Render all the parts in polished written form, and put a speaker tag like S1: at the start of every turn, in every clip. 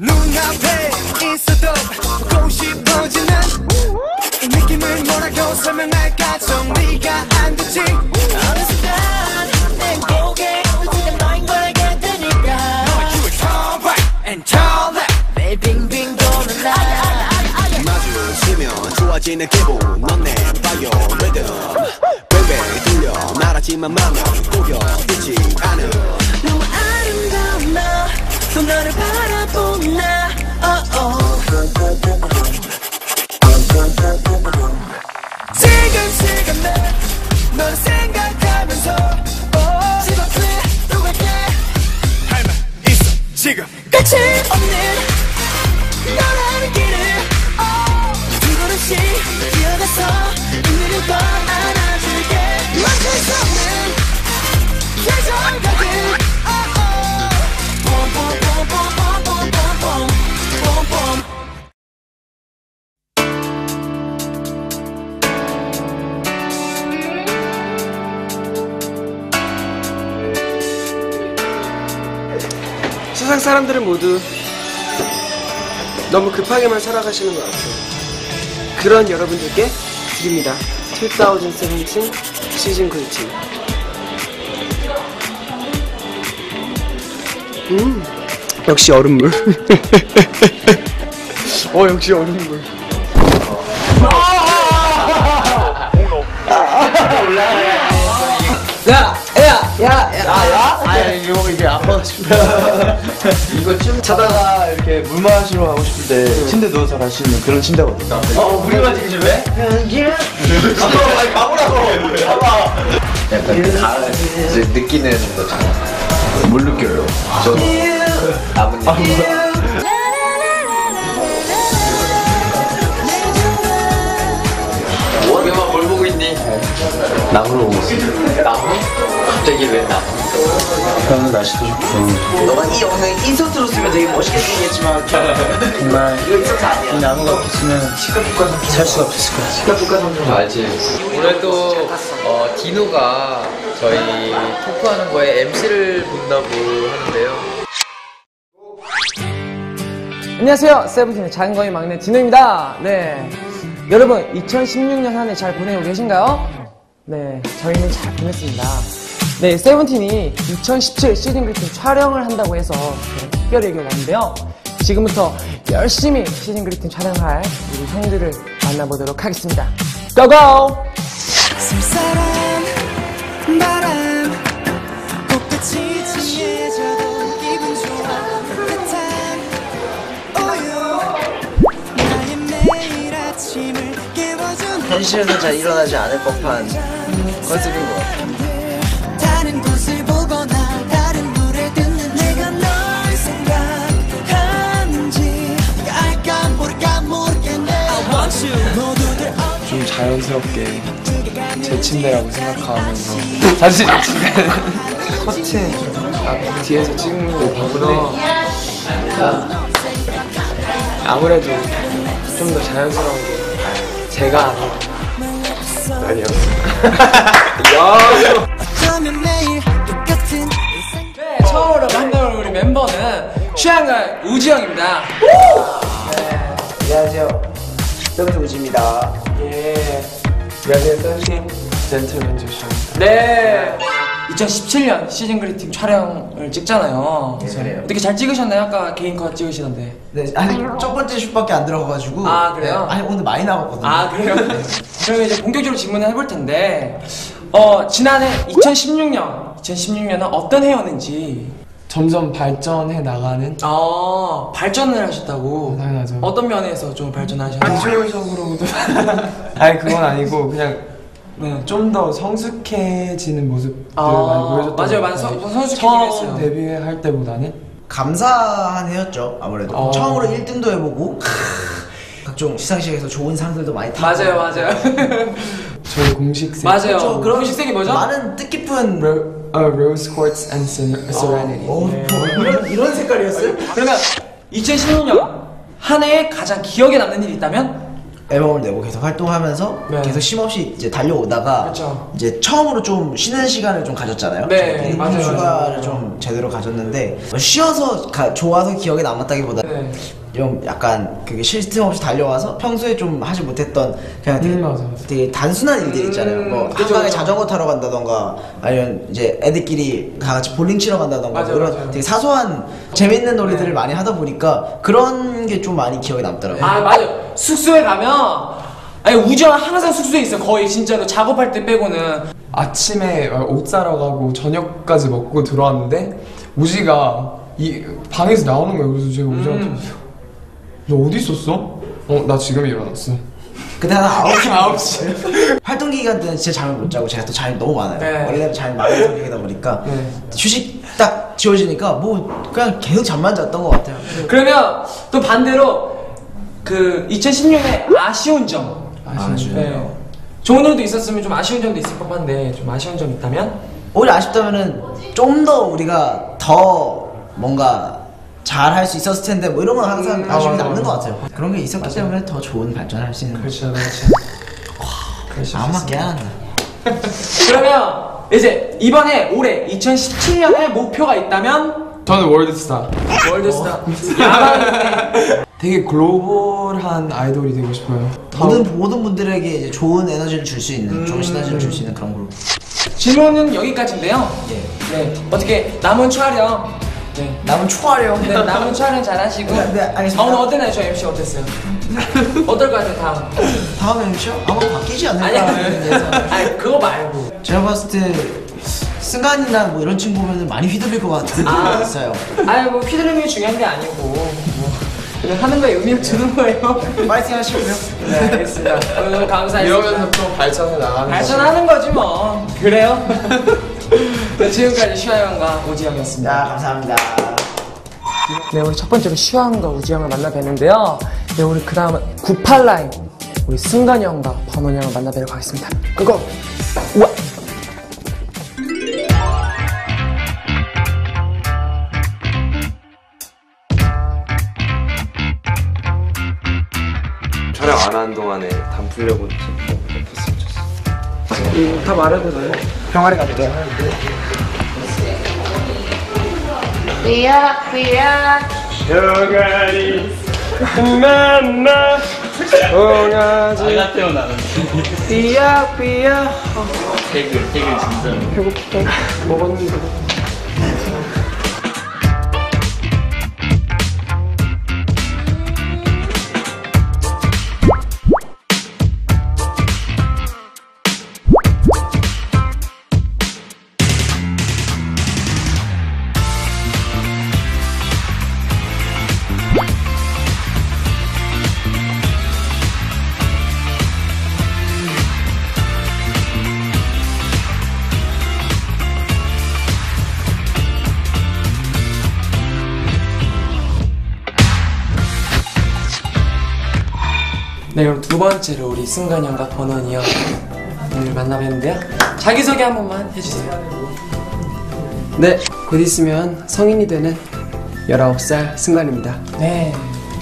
S1: 눈앞에 있어도 보고 싶어지는 이 느낌을 뭐라고 설명할까 정리가 안 되지. 어느 순간 내 고개 지금 너인 걸 알게 되니까 Turn right and turn left 매일 빙빙 도는 날 마주치면 좋아지는 기분 넌 내 바이오 리듬 베이베 들려 말하지만 맘은 꼬여있지 않음 너무 아름다운 나 또 너를 바라본 나 지금 난 너를 생각하면서 집 앞에 또 갈게 할 말 있어 지금 끝이 없는 너라는 길을 두 걸음씩 뛰어가서 오늘을 더 안아줄게 멈출 수 없는 계절 가득
S2: 세상 사람들은 모두 너무 급하게만 살아가시는 것 같아요. 그런 여러분들께 드립니다. 2017 시즌 그리팅. 역시 얼음물. 역시 얼음물.
S3: 이거 이게 아파가지고 이거 좀 자다가 이렇게 물 마시러 가고 싶을 때 침대 누워서 갈 수 있는 그런 침대거든요. 우리만 지금 왜? 아니 가보라고.
S4: 약간 가을 이제 느끼는 거잖아. 뭘 느껴요? 저는 나뭇잎. 우리만 뭘 보고 있니? 나무를 보고 있어. 나무? 갑자기 왜 나무?
S3: 오늘 날씨도 좋고.
S4: 너가 이 영상에 인서트로 쓰면 되게 멋있게 생겼지만
S3: 정말
S4: 이거 인서트 아니야.
S3: 이 나무가 없으면 살 수가 없었을 거야.
S4: 시가부가 알지. 오늘 또 디노가 저희 토크하는 거에 MC를 본다고 하는데요.
S2: 안녕하세요. 세븐틴의 작은 거인 막내 디노입니다. 네, 여러분 2016년 한 해 잘 보내고 계신가요? 네, 저희는 잘 보냈습니다. 네, 세븐틴이 2017 시즌 그리팅 촬영을 한다고 해서 특별히 여기 왔는데요. 지금부터 열심히 시즌 그리팅 촬영할 우리 형들을 만나보도록 하겠습니다. 고고!
S1: 쌀쌀한 바람 꽃같이 찡해져도 기분 좋아 따뜻한 우유 나의 매일 아침을 깨워준
S4: 현실에서 잘 일어나지 않을 법한 컨셉인 것 같아요.
S1: 다른 곳을 보거나 다른 노래 듣는 내가 널 생각하는지 네가 알까 모를까 모르겠네 I want you 모두들
S3: 좀 자연스럽게 제 침대라고 생각하면서 사실 제 침대는
S2: 커튼 뒤에서 찍는 거 보고는 아무래도 좀 더 자연스러운 게 제가 아니요.
S1: 어쩌면 매일 똑같은
S2: 네, 처음으로 만나볼 우리 멤버는 취향가 우지영입니다.
S4: 네, 안녕하세요. 세븐틴 우지입니다.
S2: 예.
S3: 안녕하세요. 세븐틴 젠틀맨 조슈아입니다.
S2: 네. 2017년 시즌 그리팅 촬영을 찍잖아요.
S4: 네, 그래요.
S2: 어떻게 잘 찍으셨나요? 아까 개인 컷 찍으시던데.
S5: 네, 아니 첫 번째 슛밖에 안 들어가가지고.
S2: 아, 그래요?
S5: 네, 아니 오늘 많이 나갔거든요.
S2: 아, 그래요? 그러면 이제 본격적으로 질문을 해볼 텐데, 지난해 2016년은 어떤 해였는지.
S3: 점점 발전해 나가는
S2: 발전을 하셨다고.
S3: 당연하죠.
S2: 어떤 면에서 좀 발전하셨나요?
S3: 비주얼적으로도 아니 그건 아니고 그냥 좀 더 성숙해지는 모습들을 많이 보여줬던
S2: 맞아요.
S3: 것 같아요.
S2: 성숙해지긴
S3: 처음
S2: 했어요.
S3: 데뷔할 때보다는
S5: 감사한 해였죠. 아무래도 처음으로 1등도 해보고 각종 시상식에서 좋은 상들도 많이 타고.
S2: 맞아요.
S3: 저희 공식색
S2: 맞아요.
S5: 그렇죠. 그런
S2: 공식색이 뭐죠?
S5: 많은 뜻깊은
S3: Rose Quartz and Serenity.
S5: 이런 색깔이었어요?
S2: 그러면 2016년 한 해에 가장 기억에 남는 일이 있다면?
S5: 앨범을 내고 계속 활동하면서
S2: 네.
S5: 계속 쉼없이 이제 달려오다가
S2: 그쵸.
S5: 이제 처음으로 좀 쉬는 시간을 좀 가졌잖아요.
S2: 네, 맞아요,
S5: 휴가를
S2: 맞아요.
S5: 좀 제대로 가졌는데 쉬어서 좋아서 기억에 남았다기보다
S2: 네.
S5: 좀 약간 그게 쉴 틈 없이 달려와서 평소에 좀 하지 못했던 그냥 되게,
S2: 맞아.
S5: 되게 단순한 일들 있잖아요. 뭐
S2: 그쵸,
S5: 한강에
S2: 그쵸.
S5: 자전거 타러 간다던가 아니면 이제 애들끼리 다 같이 볼링 치러 간다던가
S2: 맞아요,
S5: 그런
S2: 맞아요.
S5: 되게 사소한 재밌는 놀이들을 많이 하다 보니까 그런 게 좀 많이 기억에 남더라고요.
S2: 아 맞아. 숙소에 가면 아니 우지가 항상 숙소에 있어. 거의 진짜로 작업할 때 빼고는.
S6: 아침에 옷 사러 가고 저녁까지 먹고 들어왔는데 우지가 이 방에서 나오는 거예요. 그래서 제가 우지한테 너 어디 있었어? 나 지금 일어났어.
S5: 그때 한 9시 활동 기간 때는 진짜 잠을 못 자고 제가 또 잠이 너무 많아요.
S2: 네.
S5: 원래대로 잠이 많은 성격이다 보니까
S2: 네.
S5: 휴식 딱 지워지니까 뭐 그냥 계속 잠만 잤던 것 같아요.
S2: 그러면 또 반대로 그 2016년에 아쉬운 점. 네. 좋은 일도 있었으면 좀 아쉬운 점도 있을 법한데 좀 아쉬운 점 있다면?
S5: 오히려 아쉽다면은 좀 더 우리가 더 뭔가 잘 할 수 있었을 텐데 뭐 이런 건 항상 아쉬움이
S6: 맞아,
S5: 남는
S6: 맞아.
S5: 것 같아요. 그런 게 있었기 때문에 더 좋은 발전을 할 수 있는 거죠.
S2: 그렇죠.
S5: 아마 깨한다.
S2: 그러면 이제 이번에 올해 2017년에 목표가 있다면
S6: 저는 월드스타.
S2: 월드스타. 야망.
S6: 되게 글로벌한 아이돌이 되고 싶어요.
S5: 모든 분들에게 이제 좋은 에너지를 줄 수 있는, 좋은 시너지를 줄 수 있는 그런 그룹.
S2: 질문은 여기까지인데요.
S5: 예.
S2: 네. 어떻게 남은 촬영. 네.
S5: 남은 초하렴.
S2: 네, 남은 촬영 잘 하시고.
S5: 네, 알겠습니다.
S2: 오늘 어땠나요? 저 MC 어땠어요? 어떨 것 같아요, 다음?
S5: 다음 MC요? 아마 바뀌지
S2: 아니,
S5: 않을까 해서.
S2: 아니, 그거 말고.
S5: 제가 봤을 때 승관이나 뭐 이런 친구 보면 많이 휘둘릴 것 같은 느낌이 있어요.
S2: 아니, 뭐, 휘두름이 중요한 게 아니고. 뭐, 그냥 하는 거에 의미를 두는 거예요.
S5: 파이팅 하시고요.
S2: 네, 알겠습니다. 오늘 너무 감사했습니다.
S6: 이러면서 또 발전해 나가는
S2: 발전하는 거지 뭐. 그래요? 네, 지금까지 슈아형과 오지영이었습니다.
S5: 자, 감사합니다.
S2: 네, 우리 첫 번째로 슈아형과 우지영을 만나 뵀는데요. 네, 우리 그 다음은 98라인 우리 승관이 형과 번원이 형을 만나 뵈러 가겠습니다. 그거 우와.
S4: 촬영 안 하는 동안에 담으려고 했으면 좋겠어.
S2: 다 말해도 돼요?
S5: 병아리 가볼게요.
S2: 네, 그럼 두 번째로 우리 승관이 형과 번원이 형 오늘 만나 뵀는데요. 자기소개 한 번만 해주세요.
S7: 네, 곧 있으면 성인이 되는 19살 승관입니다.
S2: 네.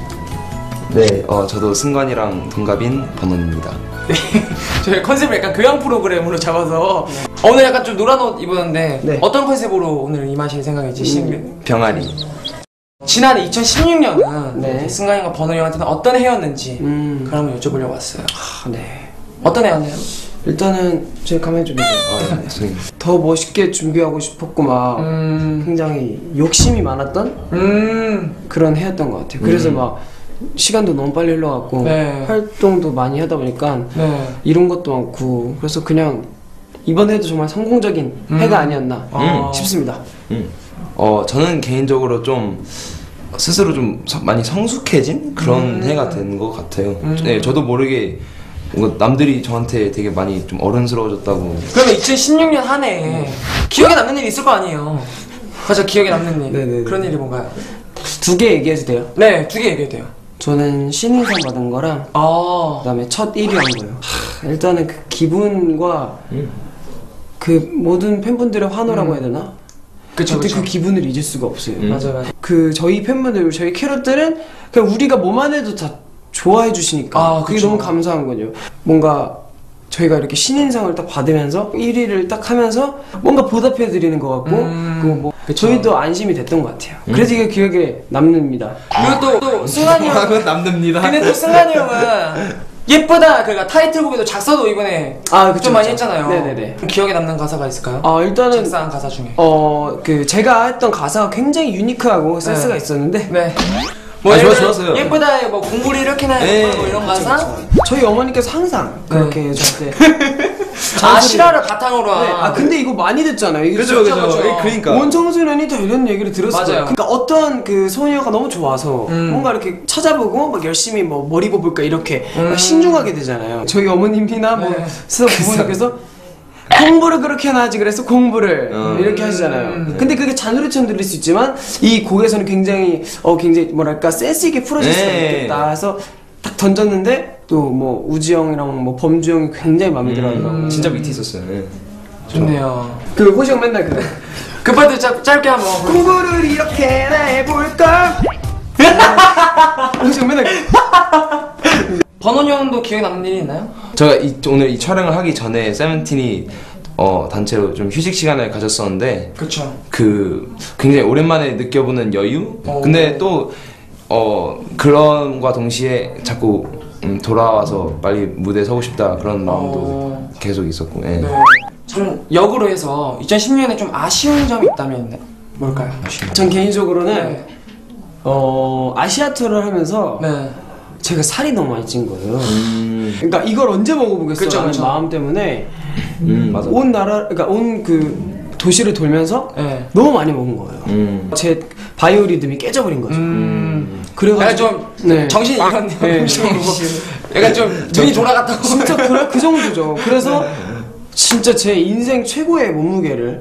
S4: 네, 저도 승관이랑 동갑인 번원입니다.
S2: 저희 컨셉을 약간 교양 프로그램으로 잡아서 오늘 약간 좀 노란 옷 입었는데
S7: 네.
S2: 어떤 컨셉으로 오늘 임하실 생각이지?
S4: 병아리.
S2: 지난해 2016년은
S7: 네.
S2: 승관이가 번호 형한테는 어떤 해였는지 그걸 한번 여쭤보려고 왔어요.
S7: 네.
S2: 어떤 해였나요?
S7: 일단은 제 가만히 좀 보세요.
S4: 네, 선생님.
S7: 더 멋있게 준비하고 싶었고 막 굉장히 욕심이 많았던 그런 해였던 것 같아요. 그래서 막 시간도 너무 빨리 흘러갔고
S2: 네.
S7: 활동도 많이 하다 보니까
S2: 네.
S7: 이런 것도 많고 그래서 그냥 이번 해도 정말 성공적인 해가 아니었나 싶습니다.
S4: 저는 개인적으로 좀 스스로 좀 많이 성숙해진 그런 해가 된 것 같아요. 네, 저도 모르게 뭔가 남들이 저한테 되게 많이 좀 어른스러워졌다고.
S2: 그러면 2016년 한 해에 기억에 남는 일이 있을 거 아니에요? 가장 기억에 남는 일.
S7: 네네네.
S2: 그런 일이 뭔가요?
S7: 2개 얘기해도 돼요?
S2: 네, 2개 얘기해도 돼요.
S7: 저는 신인상 받은 거랑 그다음에 첫 1위 한 거예요. 일단은 그 기분과 그 모든 팬분들의 환호라고 해야 되나?
S2: 그쵸,
S7: 그때
S2: 그쵸.
S7: 그 기분을 잊을 수가 없어요.
S2: 맞아요, 맞아요.
S7: 그 저희 팬분들, 저희 캐럿들은 그냥 우리가 뭐만 해도 다 좋아해 주시니까 그게
S2: 그쵸.
S7: 너무 감사한 거죠. 뭔가 저희가 이렇게 신인상을 딱 받으면서 1위를 딱 하면서 뭔가 보답해 드리는 것 같고 그리고 뭐 저희도 안심이 됐던 것 같아요. 그래서 이게 기억에 남습니다.
S2: 그리고 또 승관이 형.
S4: 그건 남듭니다.
S2: 근데 또 승관이 형은 예쁘다. 그러니까 타이틀곡에도 작사도 이번에
S7: 그쵸,
S2: 좀 많이
S7: 그쵸.
S2: 했잖아요.
S7: 네네네.
S2: 기억에 남는 가사가 있을까요?
S7: 일단은
S2: 작사한 가사 중에.
S7: 그 제가 했던 가사가 굉장히 유니크하고 센스가 있었는데
S2: 네. 뭐
S4: 좋았어요.
S2: 예쁘다. 뭐 공부를 이렇게나 해봐. 뭐 이런 가사.
S7: 저희 어머니께서 항상 그렇게 저한테
S2: 실화를 바탕으로 한.
S7: 근데 이거 많이 듣잖아요. 이게
S4: 그죠.
S7: 그러니까 원청소년이 다 이런 얘기를 들었어요.
S2: 맞아요.
S7: 그러니까 어떤 그 소녀가 너무 좋아서 뭔가 이렇게 찾아보고 막 열심히 뭐 머리 뽑을까 이렇게 막 신중하게 되잖아요. 저희 어머님이나 뭐 수석 부모님께서 공부를 그렇게 하지 그래서 공부를 이렇게 하시잖아요. 근데 그게 잔소리처럼 들릴 수 있지만 이 곡에서는 굉장히 뭐랄까 센스 있게 풀어질 수가 있겠다 해서 딱 던졌는데 또 뭐 우지 형이랑 뭐 범주 형이 굉장히 마음에 들어하더라고요.
S4: 진짜 밑에 있었어요. 네.
S2: 좋네요.
S7: 그 호시 형 맨날
S2: 그 파트 짧게 한번.
S7: 공부를 이렇게나 해볼까? 호시 형 맨날
S2: 번원 형도 기억에 남는 일이 있나요?
S4: 제가 오늘 이 촬영을 하기 전에 세븐틴이 단체로 좀 휴식 시간을 가졌었는데
S2: 그쵸.
S4: 그 굉장히 오랜만에 느껴보는 여유? 근데 또 그런과 동시에 자꾸 돌아와서 빨리 무대에 서고 싶다 그런 마음도 계속 있었고. 예.
S2: 네. 좀 역으로 해서 2010년에 좀 아쉬운 점이 있다면 뭘까요?
S7: 전 개인적으로는 아시아 투어를 하면서
S2: 네.
S7: 제가 살이 너무 많이 찐 거예요. 그러니까 이걸 언제 먹어보겠어
S2: 그쵸,
S7: 하는
S2: 그쵸.
S7: 마음 때문에
S4: 맞아.
S7: 온 그 도시를 돌면서
S2: 네.
S7: 너무 많이 먹은 거예요. 제 바이오 리듬이 깨져버린 거죠.
S2: 약간
S7: 그래가지고
S2: 좀 정신이 이런데요.
S7: 네.
S2: 약간 좀 눈이 돌아갔다고.
S7: 진짜 그 정도죠. 그래서 진짜 제 인생 최고의 몸무게를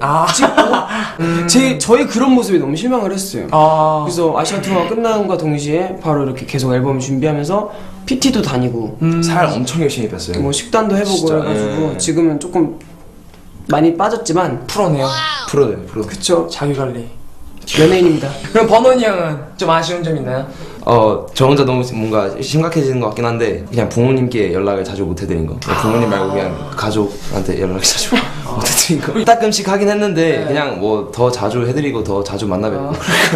S7: 찍고 저의 그런 모습에 너무 실망을 했어요. 그래서 아시아 투어가 끝남과 동시에 바로 이렇게 계속 앨범 준비하면서 PT도 다니고
S4: 살 엄청 열심히 뺐어요.
S7: 뭐 식단도 해보고
S4: 진짜,
S7: 해가지고
S4: 예.
S7: 지금은 조금 많이 빠졌지만
S2: 프로네요.
S4: 프로.
S7: 그쵸.
S2: 자기관리.
S7: 연예인입니다.
S2: 그럼 번원이 형은 좀 아쉬운 점 있나요?
S4: 저 혼자 너무 뭔가 심각해지는 것 같긴 한데 그냥 부모님께 연락을 자주 못 해드린 거. 부모님 말고 그냥 가족한테 연락을 자주 못 해드린 거. 가끔씩 하긴 했는데 그냥 뭐 더 자주 해드리고 더 자주 만나뵙고.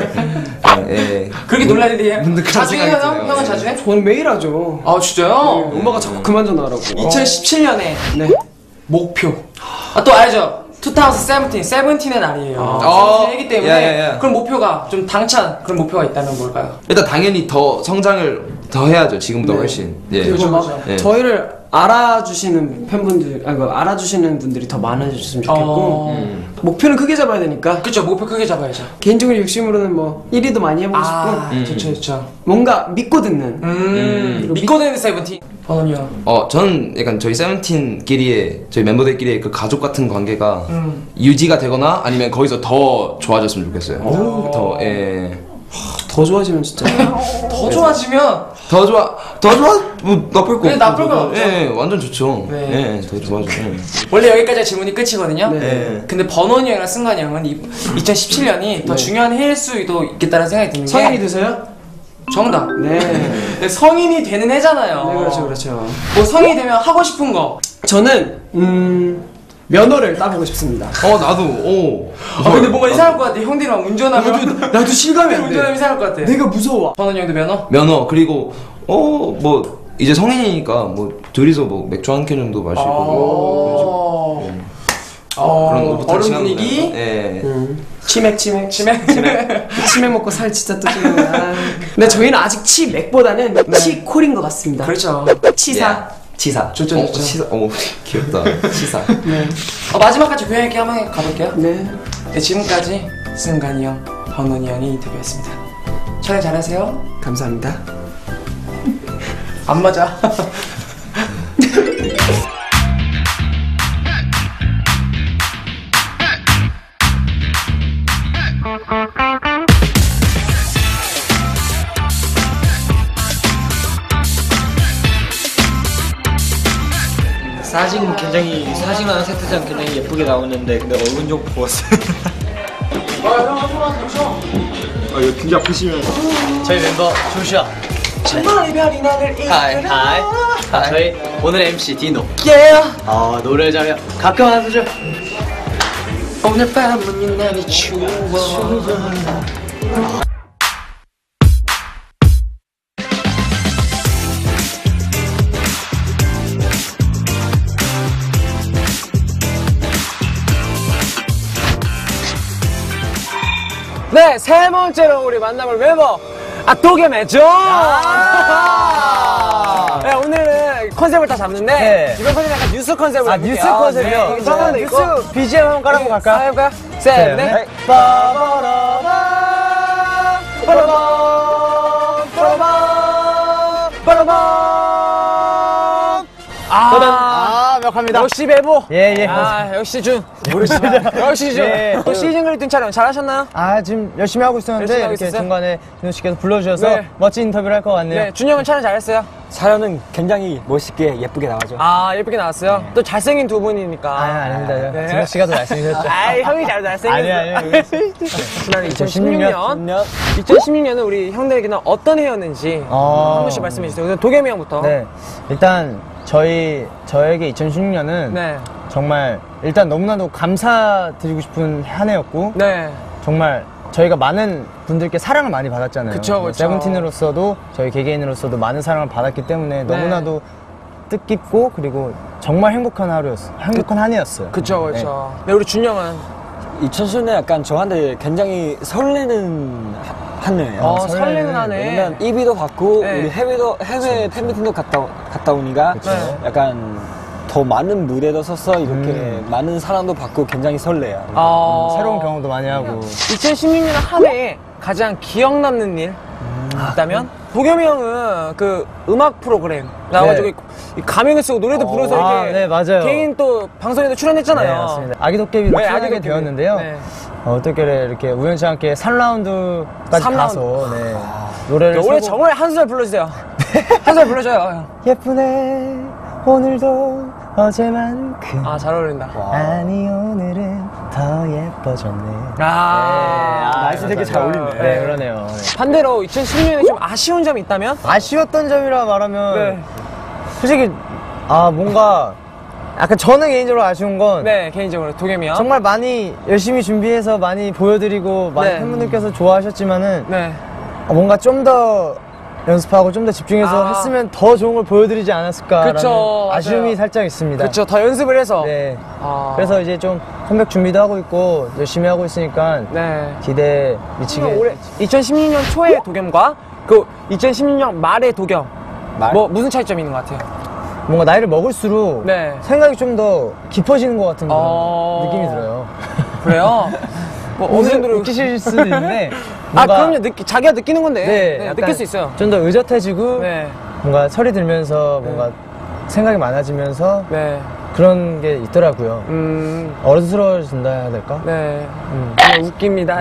S4: 예.
S2: 그렇게 놀랄 일이에요?
S4: 문득 그런
S2: 자주 해요?
S4: 생각이 드네요.
S2: 형은 자주 해?
S7: 저는 매일 하죠.
S2: 아 진짜요?
S7: 엄마가 자꾸 그만 전화하라고.
S2: 2017년에
S7: 네.
S2: 목표. 또 알죠? 2017, 세븐틴의 날이에요. 세븐틴이기 때문에
S4: 야.
S2: 그런 목표가 좀 당찬 그런 목표가 있다면 뭘까요?
S4: 일단 당연히 더 성장을 더 해야죠. 지금보다 훨씬. 예.
S2: 그렇죠, 그렇죠.
S4: 예.
S7: 저희를 알아주시는 팬분들, 알아주시는 분들이 더 많아졌으면 좋겠고 목표는 크게 잡아야 되니까.
S2: 그쵸, 목표 크게 잡아야죠.
S7: 개인적인 욕심으로는 뭐 1위도 많이 해보고 싶고
S2: 좋죠.
S7: 뭔가 믿고 듣는
S2: 믿고 되는 세븐틴. 번원이 형.
S4: 저는 약간 저희 세븐틴끼리의 저희 멤버들끼리의 그 가족 같은 관계가 유지가 되거나 아니면 거기서 더 좋아졌으면 좋겠어요. 더 예.
S7: 더 좋아지면 진짜
S2: 더 좋아지면
S4: 더 좋아 뭐 나쁠 거
S2: 네, 나쁠 건 없죠.
S4: 예, 완전 좋죠.
S2: 네.
S4: 예, 더 좋아져. 예.
S2: 원래 여기까지가 질문이 끝이거든요.
S4: 네.
S2: 근데 번원이 형이랑 승관이 형은 2017년이 더 중요한 해일 수도 있겠다는 생각이 드는 게
S7: 성인이 되세요?
S2: 정답.
S7: 네.
S2: 성인이 되는 해잖아요.
S7: 네, 그렇죠.
S2: 뭐 성인이 되면 하고 싶은 거.
S7: 저는 면허를 따보고 싶습니다.
S4: 나도. 오.
S2: 근데 뭔가 이상할 것 같아. 형들이랑 운전하면.
S7: 나도 실감이 안
S2: 운전하면
S7: 돼.
S2: 이상할 것 같아.
S7: 내가 무서워.
S2: 번원이 형도 면허?
S4: 면허 그리고 뭐 이제 성인이니까 뭐 둘이서 뭐 맥주 한 캔 정도 마시고 그런 오붓한
S2: 어른
S4: 시간
S2: 분위기?
S4: 보내면서, 예.
S7: 치맥. 치맥 먹고 살 진짜 또 찌는. 근데 저희는 아직 치맥보다는 치콜인 것 같습니다.
S2: 그렇죠.
S7: 치사.
S4: 치사.
S2: 좋죠.
S4: 치사. 귀엽다. 치사.
S7: 네.
S2: 마지막까지 교양 있게 한번 가볼게요.
S7: 네.
S2: 네, 지금까지 승관이 형, 번원이 형이 인터뷰였습니다. 촬영 잘하세요.
S7: 감사합니다.
S2: 안 맞아.
S8: 사진은 세트장 굉장히 예쁘게 나오는데 근데 얼굴 좀 부었어요. 이거 진짜 보시면 저희 멤버 조슈아
S7: 정말 이별이 나를
S3: 하이. 저희 오늘 MC 디노. 노래 잘해요. 가끔 한 소절.
S7: 오늘 밤은 유난히 추워.
S2: 네, 세 번째로 우리 만나볼 멤버 도겸이죠. 네, 오늘은 컨셉을 다 잡는데 이번 컨셉은 약간 뉴스 컨셉으로 해볼게요.
S5: 뉴스 컨셉이요?
S2: 그러면 뉴스
S5: BGM 한번 깔아보고 갈까요?
S2: 해볼까요? 셋, 넷.
S5: 명확합니다.
S2: 역시 배보.
S5: 예.
S2: 역시 준. 역시 준. 또 시즌 그리팅 촬영 잘하셨나요?
S5: 지금 열심히 하고 있었는데
S2: 열심히 하고
S5: 이렇게
S2: 있었어요?
S5: 중간에 준호 씨께서 불러주셔서
S2: 네.
S5: 멋진 인터뷰를 할 것 같네요.
S2: 네, 준영은 촬영 잘했어요?
S9: 촬영은 굉장히 멋있게 예쁘게 나와죠.
S2: 예쁘게 나왔어요? 또 잘생긴 두 분이니까.
S5: 아닙니다.
S2: 네.
S5: 준호 씨가 더 잘생겼죠.
S2: 형이 잘생겼어.
S5: 아니요.
S2: 지난 2016년은 우리 형들에게는 어떤 해였는지 한 번씩 말씀해 주세요. 도겸이 형부터.
S5: 네, 일단 저에게 2016년은
S2: 네.
S5: 정말 일단 너무나도 감사드리고 싶은 한 해였고
S2: 네.
S5: 정말 저희가 많은 분들께 사랑을 많이 받았잖아요.
S2: 그쵸.
S5: 세븐틴으로서도 저희 개개인으로서도 많은 사랑을 받았기 때문에 너무나도 뜻깊고 그리고 정말 행복한 한 해였어요.
S2: 그쵸. 네, 우리 준영은
S9: 2010년 약간 저한테 굉장히 설레는 한 해예요.
S2: 설레는 한 해.
S9: 왜냐면 EB도 받고
S2: 네.
S9: 우리 해외 팬미팅도 갔다 오니까 약간 더 많은 무대도 서서 이렇게 많은 사랑도 받고 굉장히 설레요.
S5: 새로운 경험도 많이 하고
S2: 2016년 한 해에 가장 기억 남는 일 있다면? 도겸이 형은 그 음악 프로그램 나와가지고 이 가명을 쓰고 노래도 부르면서 이렇게
S5: 네, 맞아요.
S2: 개인 또 방송에도 출연했잖아요.
S5: 네, 맞습니다. 아기 도깨비로
S2: 네,
S5: 출연하게
S2: 아기
S5: 되었는데요.
S2: 네.
S5: 어떻게 이렇게 우연치 않게 3라운드까지
S2: 3라운드.
S5: 가서 노래를
S2: 올해
S5: 서고
S2: 정말 한 소절 불러주세요. 한 소절 불러줘요.
S5: 예쁘네 오늘도 어제만큼
S2: 잘 어울린다.
S5: 아니 오늘은 더 예뻐졌네.
S9: 날씨 되게 잘 어울리네.
S5: 네, 그러네요.
S2: 반대로 2016년에 좀 아쉬운 점이 있다면?
S5: 아쉬웠던 점이라 말하면
S2: 네.
S5: 솔직히 뭔가 약간 저는 개인적으로 아쉬운 건
S2: 네, 개인적으로 도겸이 형.
S5: 정말 많이 열심히 준비해서 많이 보여드리고 많은
S2: 네.
S5: 팬분들께서 좋아하셨지만은
S2: 네.
S5: 뭔가 좀 더 연습하고 좀 더 집중해서 했으면 더 좋은 걸 보여드리지 않았을까라는
S2: 그쵸,
S5: 아쉬움이
S2: 맞아요.
S5: 살짝 있습니다.
S2: 그렇죠. 더 연습을 해서.
S5: 네. 그래서 이제 좀 컴백 준비도 하고 있고 열심히 하고 있으니까
S2: 네.
S5: 기대 미치게.
S2: 올해 2016년 초의 도겸과 그 2016년 말의 도겸. 뭐 무슨 차이점이 있는 것 같아요?
S5: 뭔가 나이를 먹을수록
S2: 네.
S5: 생각이 좀 더 깊어지는 것 같은 그런 느낌이 들어요.
S2: 그래요? 뭐 어느 정도로
S5: 웃기실 수도 있는데 뭔가
S2: 그럼요. 자기가 느끼는 건데.
S5: 네,
S2: 느낄 수 있어요.
S5: 좀 더 의젓해지고
S2: 네.
S5: 뭔가 설이 들면서 뭔가 생각이 많아지면서
S2: 네.
S5: 그런 게 있더라고요. 어른스러워진다 해야 될까?
S2: 네. 웃깁니다.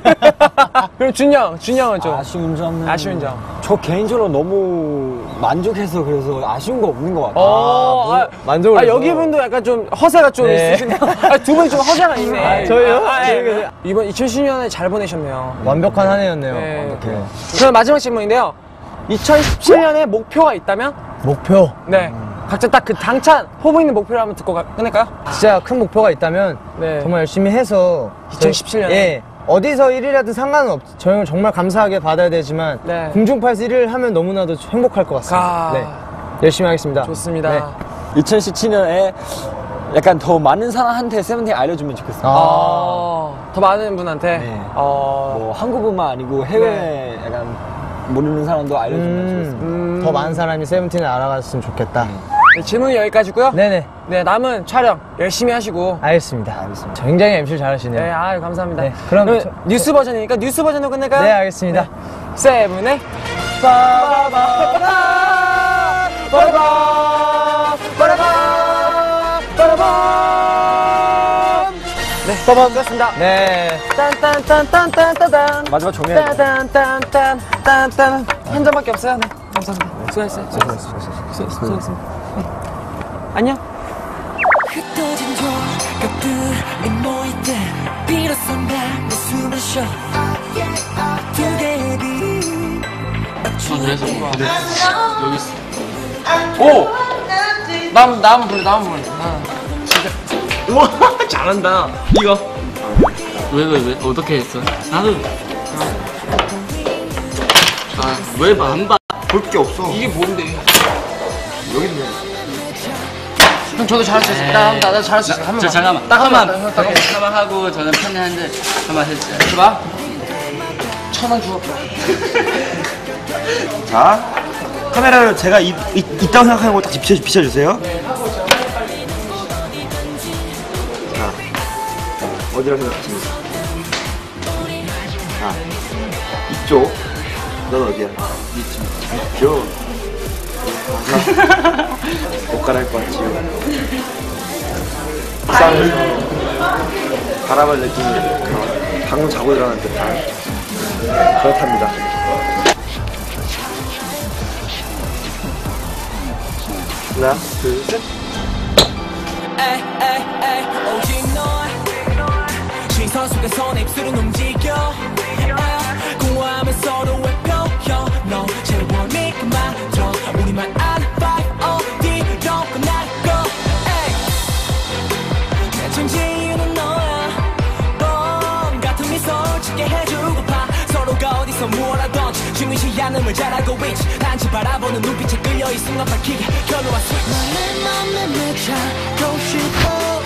S2: 그럼 준영은 좀
S9: 아쉬운 점은
S2: 아쉬운 점.
S9: 저 개인적으로 너무 만족해서 그래서 아쉬운 거 없는 것 같아요.
S5: 만족을 해서.
S2: 여기 분도 약간 좀 허세가 좀
S5: 네.
S2: 있으시네요. 두 분이 좀 허세가 있네.
S5: 저희요?
S2: 네. 이번 2016년에 잘 보내셨네요.
S5: 완벽한 한 해였네요.
S2: 네.
S5: 완벽해.
S2: 그럼 마지막 질문인데요. 2017년에 목표가 있다면?
S5: 목표.
S2: 네. 각자 딱 그 당찬 호부 있는 목표를 한번 듣고 끝낼까요?
S5: 진짜 큰 목표가 있다면
S2: 네.
S5: 정말 열심히 해서
S2: 2017 년에?
S5: 예. 어디서 1위라든 상관은 저희는 정말 감사하게 받아야 되지만
S2: 네.
S5: 공중파에서 1위를 하면 너무나도 행복할 것 같습니다. 네. 열심히 하겠습니다.
S2: 좋습니다.
S5: 네.
S9: 2017년에 약간 더 많은 사람한테 세븐틴 알려주면 좋겠어요.
S2: 더 많은 분한테.
S9: 네. 뭐 한국뿐만 아니고 해외 약간 모르는 사람도 알려주면 좋겠어요.
S5: 더 많은 사람이 세븐틴을 알아갔으면 좋겠다.
S2: 네, 질문은 여기까지고요.
S5: 네네.
S2: 네, 남은 촬영 열심히 하시고.
S5: 알겠습니다. 굉장히 MC 잘하시네요.
S2: 네, 아유 감사합니다.
S5: 네, 그럼
S2: 뉴스 버전이니까 뉴스 버전으로 끝낼까요?
S5: 네, 알겠습니다.
S2: 세븐의 네, 수고하셨습니다.
S5: 네.
S2: 딴딴딴딴딴딴딴.
S9: 마지막 정리해야 돼.
S2: 딴딴딴딴딴딴. 한 잔밖에 없어요. 네, 감사합니다. 수고했어요. 수고했습니다. 네. 안녕.
S1: 흩어진 조각들이 모일 때 비로소 난 내 숨을 쉬어 두 개의 빛
S8: 그래서 여기 있어.
S2: 오! 나만 불러. 우와, 잘한다. 이거.
S8: 왜 어떻게 했어? 나도. 왜 안 봐?
S3: 볼 게 없어.
S2: 이게 뭔데?
S3: 여기 있네.
S2: 형, 저도 잘할 수 있어. 나 잘할 수 있어. 한 번만.
S8: 잠깐만.
S2: 딱 한 번만.
S8: 한번 하고 저는 편애한데 한번 해주세요.
S2: 봐. 1,000원 주었고.
S3: 자, 카메라를 제가 있다고 생각하는 거 딱 비춰주세요. 자, 어디라고 생각하십니까? 자, 이쪽. 넌 어디야? 이쪽. 옷 갈아입고 왔지요. 옥상에서 바람을 느끼는 방금 자고 일어난 듯한 그렇답니다. 하나, 둘, 셋.
S1: 오직 너 시선 속에서 내 입술은 움직여 공허하면 서로의 표현 너 채워 믿기만 줘 우리만 아는 vibe 어디로 끝날까 내 전 지유는 너야 봄 같은 미소 짓게 해주고파 서로가 어디서 무엇 하던지 중요시 않음을 잘 알고 있지 단지 바라보는 눈빛에 끌려 이 순간 밝히게 견우와 스위치 내 맘에 맺혀고 싶어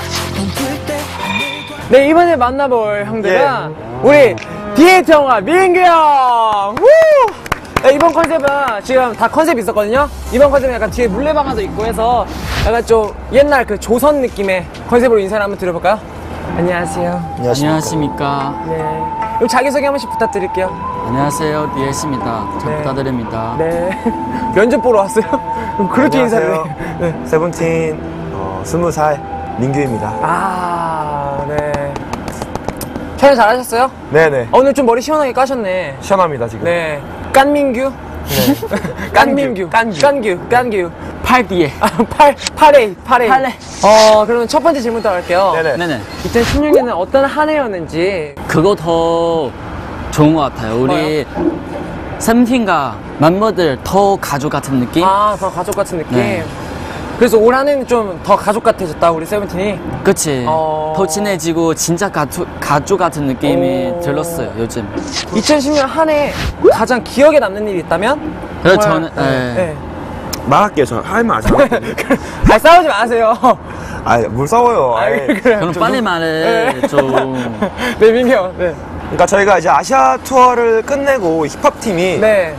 S2: 네, 이번에 만나볼 형들은 우리 디에이트 형과 민규 형! 우! 네, 이번 컨셉은 지금 다 컨셉이 있었거든요? 이번 컨셉은 약간 뒤에 물레방아도 있고 해서 약간 좀 옛날 그 조선 느낌의 컨셉으로 인사를 한번 드려볼까요? 안녕하세요.
S8: 안녕하십니까.
S2: 네. 그럼 자기소개 한 번씩 부탁드릴게요.
S8: 안녕하세요. 디에스입니다. 잘
S2: 네.
S8: 부탁드립니다.
S2: 네. 면접 보러 왔어요? 그럼 그렇게 인사를 해. 네.
S3: 세븐틴 20살 민규입니다.
S2: 아, 네. 촬영 잘하셨어요?
S3: 네네.
S2: 오늘 좀 머리 시원하게 까셨네.
S3: 시원합니다 지금.
S2: 네. 깐민규? 네. 깐민규. 깐규.
S8: 팔 뒤에.
S2: 팔에.
S8: 팔에.
S2: 그러면 첫 번째 질문부터 할게요.
S8: 네네.
S2: 2016년은 어떤 한 해였는지.
S8: 그거 더 좋은 것 같아요. 우리 세븐틴과 멤버들 더 가족 같은 느낌?
S2: 아, 더 가족 같은 느낌?
S8: 네.
S2: 그래서 올 한 해는 좀 더 가족 같아졌다, 우리 세븐틴이.
S8: 그치. 더 친해지고 진짜 가족 같은 느낌이 들었어요, 요즘.
S2: 2016년 한 해 가장 기억에 남는 일이 있다면?
S8: 그래서
S2: 정말,
S8: 저는,
S2: 네.
S3: 말할게요. 저 하면 아직
S2: 아, 싸우지 마세요.
S3: 뭘 싸워요.
S2: 그래.
S8: 그럼 빨리 말해, 좀.
S2: 네, 민규 형. 네.
S3: 그러니까 저희가 이제 아시아 투어를 끝내고 힙합 팀이
S2: 네.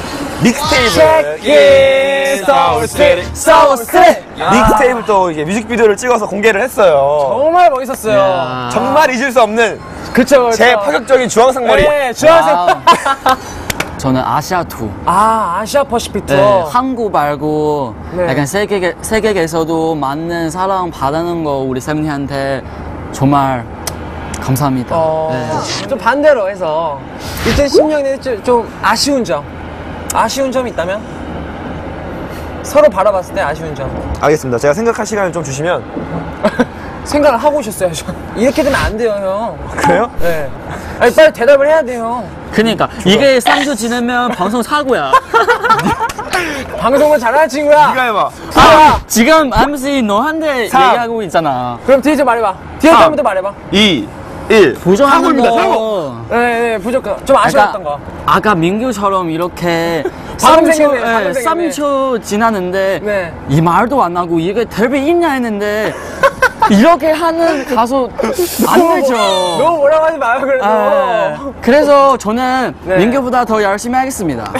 S3: 믹스테이프를
S2: Soul City.
S3: 믹스테이프를 또 이제 뮤직비디오를 찍어서 공개를 했어요.
S2: 정말 멋있었어요.
S3: 정말 잊을 수 없는
S2: 그쵸.
S3: 제 파격적인 주황색머리.
S2: 네, 주황색.
S8: 저는 아시아 투.
S2: 아시아 퍼시픽 투어.
S8: 네, 한국 말고
S2: 네.
S8: 약간 세계에서도 많은 사랑 받는 거 우리 세븐틴한테 정말 감사합니다. 네.
S2: 좀 반대로 해서 2016년에 좀 아쉬운 점이 있다면? 서로 바라봤을 때 아쉬운 점.
S3: 알겠습니다. 제가 생각할 시간을 좀 주시면.
S2: 생각을 하고 오셨어요. 이렇게 되면 안 돼요, 형.
S3: 그래요?
S2: 네. 아니, 빨리 대답을 해야 돼요.
S8: 그니까 이게 3주 지나면 방송 사고야.
S2: 방송을 잘하는 친구야.
S3: 네가 해봐.
S8: 지금 MC 너한테 얘기하고 있잖아.
S2: 그럼 뒤에 좀 말해봐. 뒤에 한번더 말해봐.
S3: 2, 1.
S8: 부정하는
S3: 사고입니다,
S8: 거.
S2: 네, 부족한. 좀 아쉬웠던 거.
S8: 아까 민규처럼 이렇게
S2: 방금 생겼네, 방금
S8: 3초 지났는데
S2: 네.
S8: 이 말도 안 하고 이게 데뷔 있냐 했는데 이렇게 하는 가수 안 되죠.
S2: 너무 뭐라고 하지 마요, 그래도.
S8: 그래서 저는
S2: 네.
S8: 민규보다 더 열심히 하겠습니다.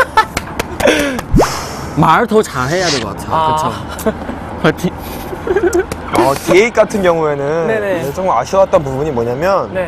S8: 말 더 잘해야 될 것 같아요. 그렇죠. 파이팅.
S3: D8 같은 경우에는
S2: 네네.
S3: 정말 아쉬웠던 부분이 뭐냐면
S2: 네.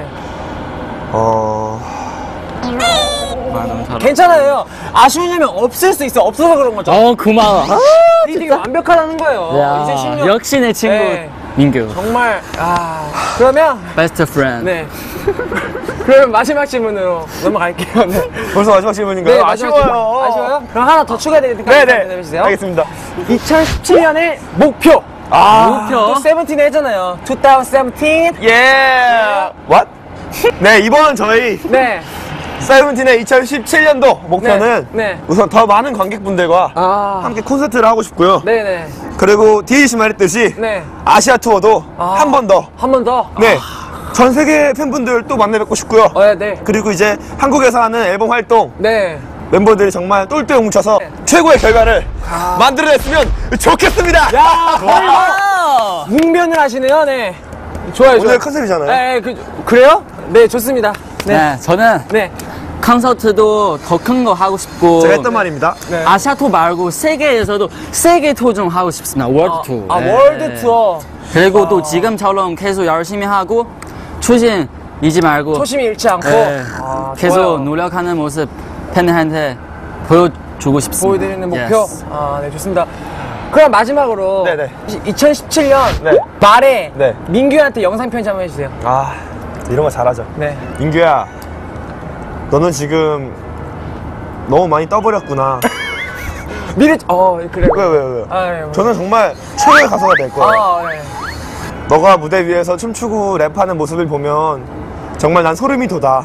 S8: 너무
S2: 괜찮아요. 아쉬운 점이 없을 수 있어. 없어서 그런 거죠.
S8: 고마워.
S2: 되게 완벽하다는 거예요.
S8: 야,
S2: 2016년.
S8: 역시 내 친구
S2: 네.
S8: 민규.
S2: 정말 그러면
S8: 베스트 프렌드.
S2: 네. 그러면 마지막 질문으로 넘어갈게요. 네.
S3: 벌써 마지막 질문인가요?
S2: 네, 마지막 질문. 아쉬워요? 그럼 하나 더 추가되니까
S3: 네네.
S2: 해주세요.
S3: 알겠습니다.
S2: 2017년의 목표. 또 세븐틴 했잖아요. 2017.
S3: What? 네, 이번 저희
S2: 네.
S10: 세븐틴의 2017년도 목표는
S2: 네.
S10: 우선 더 많은 관객분들과 함께 콘서트를 하고 싶고요.
S2: 네네.
S10: 그리고 디에이씨 말했듯이
S2: 네.
S10: 아시아 투어도 한 번 더.
S2: 한 번 더?
S10: 네. 전 세계 팬분들 또 만나 뵙고 싶고요.
S2: 네.
S10: 그리고 이제 한국에서 하는 앨범 활동.
S2: 네.
S10: 멤버들이 정말 똘똘 뭉쳐서 최고의 결과를 만들어냈으면 좋겠습니다.
S2: 야, 뭉변을 하시네요. 네. 좋아요.
S10: 오늘 컨셉이잖아요.
S2: 네, 그래요? 네, 좋습니다.
S8: 네, 저는 콘서트도 더 큰 거 하고 싶고
S10: 제가 했던 말입니다.
S2: 네.
S8: 아시아 투어 말고 세계에서도 세계 투어 좀 하고 싶습니다. 월드 투어.
S2: 월드 투어.
S8: 그리고 또 지금처럼 계속 열심히 하고 초심 잊지 말고
S2: 초심 잃지 않고
S8: 계속
S2: 좋아요.
S8: 노력하는 모습 팬들한테 보여주고 싶습니다.
S2: 보여드리는 목표.
S8: Yes.
S2: 네, 좋습니다. 그럼 마지막으로 2017년 말에 민규한테 영상 편지 한번 해주세요.
S10: 이런 거 잘하죠.
S2: 네.
S10: 민규야, 너는 지금 너무 많이 떠버렸구나.
S2: 미리 그래.
S10: 왜? 저는 정말 최고의 가수가 될 거예요.
S2: 네.
S10: 너가 무대 위에서 춤추고 랩하는 모습을 보면 정말 난 소름이 돋아.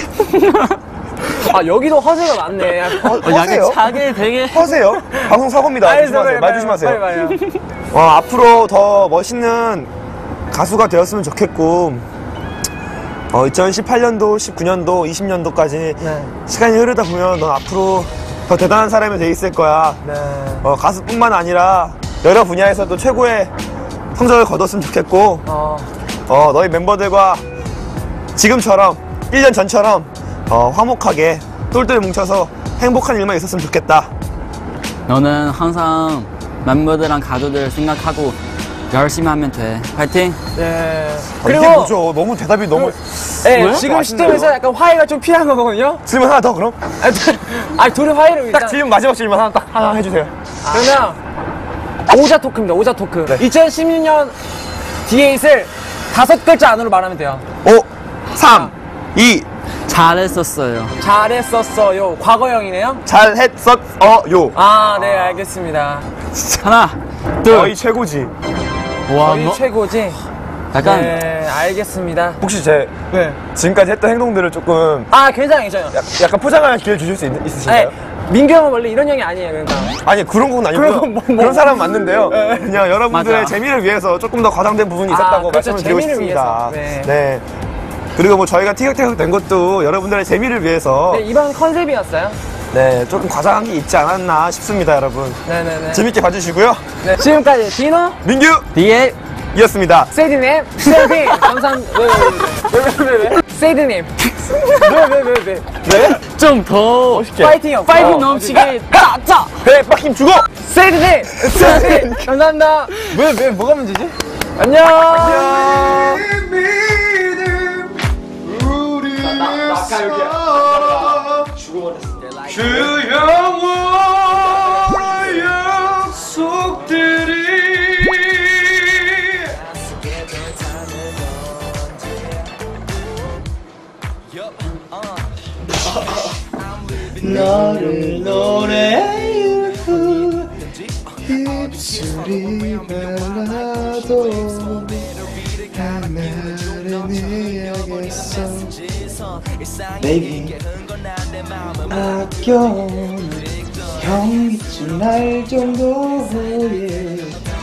S2: 여기도 허세가 많네.
S10: 허세요?
S8: 자기 되게
S10: 허세요? 방송 사고입니다. 조심하세요. 말 조심하세요. 앞으로 더 멋있는 가수가 되었으면 좋겠고 2018년도, 19년도, 20년도까지 시간이 흐르다 보면 넌 앞으로 더 대단한 사람이 돼 있을 거야. 가수뿐만 아니라 여러 분야에서도 최고의 성적을 거뒀으면 좋겠고 너희 멤버들과 지금처럼 1년 전처럼 화목하게 똘똘 뭉쳐서 행복한 일만 있었으면 좋겠다.
S8: 너는 항상 멤버들랑 가족들 생각하고 열심히 하면 돼. 파이팅!
S2: 네.
S10: 이게
S2: 그리고
S10: 뭐죠? 너무 대답이 너무
S2: 지금 시점에서 약간 화해가 좀 필요한 거거든요.
S10: 질문 하나 더 그럼?
S2: 둘이 화해를
S10: 딱 질문 마지막 질문 하나 해주세요.
S2: 그러면 오자 토크입니다. 오자 토크. 2016년 디에잇을 5글자 안으로 말하면 돼요.
S10: 5, 3, 2
S8: 잘했었어요.
S2: 잘했었어요. 과거형이네요.
S10: 잘했었어요.
S2: 네, 알겠습니다.
S8: 하나, 둘.
S10: 너희 최고지.
S8: 와,
S2: 너희 최고지.
S8: 약간
S2: 네, 알겠습니다.
S10: 혹시 제 지금까지 했던 행동들을 조금
S2: 굉장히 괜찮아요.
S10: 약간 포장할 기회 주실 수 있으신가요?
S2: 민규 형은 원래 이런 형이 아니에요. 그러니까.
S10: 아니 그런 건 아니고요. 그런 사람 맞는데요. 그냥 여러분들의
S8: 맞아.
S10: 재미를 위해서 조금 더 과장된 부분이 있었다고
S2: 그렇죠.
S10: 말씀을 드리고
S2: 재미를
S10: 싶습니다.
S2: 위해서.
S10: 네. 그리고 뭐 저희가 티격태격 된 것도 여러분들의 재미를 위해서
S2: 이번 컨셉이었어요.
S10: 조금 과장한 게 있지 않았나 싶습니다, 여러분.
S2: 네네네.
S10: 재밌게 봐주시고요.
S2: 네, 지금까지 디노,
S10: 민규,
S8: 디에
S10: 이었습니다.
S2: 세이드님, 세이드 감사합니다. 왜? 세이드님. 왜?
S8: 좀 더
S2: 파이팅요. 파이팅 넘치게. 자!
S10: 배 빡힘 주고!
S2: 세이드님! 세이드님! 감사합니다. 왜, 뭐가 문제지? 안녕!
S3: 주영원 약속들이 너를 노래해 입술이 말라도 하늘은 이야겠어 Baby 아껴온 형이쯤 날 정도의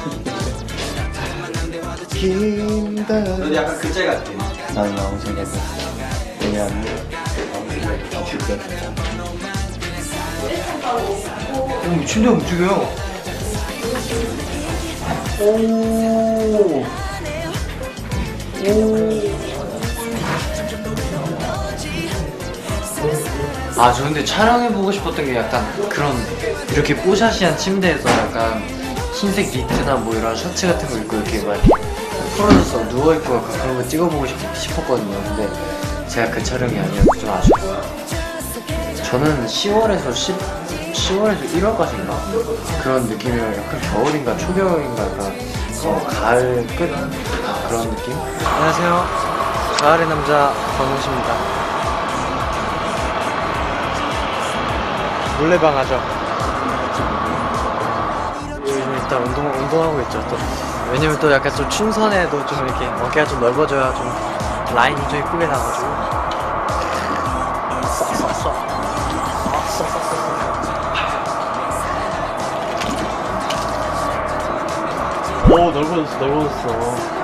S3: 너 약간 글자 같아. 난 너무 재밌어. 왜냐하면 침대 움직여요. 오.
S11: 저 근데 촬영해보고 싶었던 게 약간 그런 이렇게 뽀샤시한 침대에서 약간 흰색 니트나 뭐 이런 셔츠 같은 거 입고 이렇게 막 풀어져서 누워있고 약간 그런 거 찍어보고 싶었거든요. 근데 제가 그 촬영이 아니어서 좀 아쉬웠어요. 저는 10월에서 1월까지인가 그런 느낌이에요. 약간 겨울인가 초겨울인가 약간 가을 끝 그런 느낌?
S7: 안녕하세요. 가을의 남자 권우식입니다. 몰래방 하죠. 요즘 일단 운동하고 있죠. 또 왜냐면 또 약간 좀 춘선에도 좀 이렇게 어깨가 좀 넓어져야 좀 라인이 좀 이쁘게 나와가지고
S3: 오, 넓어졌어, 넓어졌어.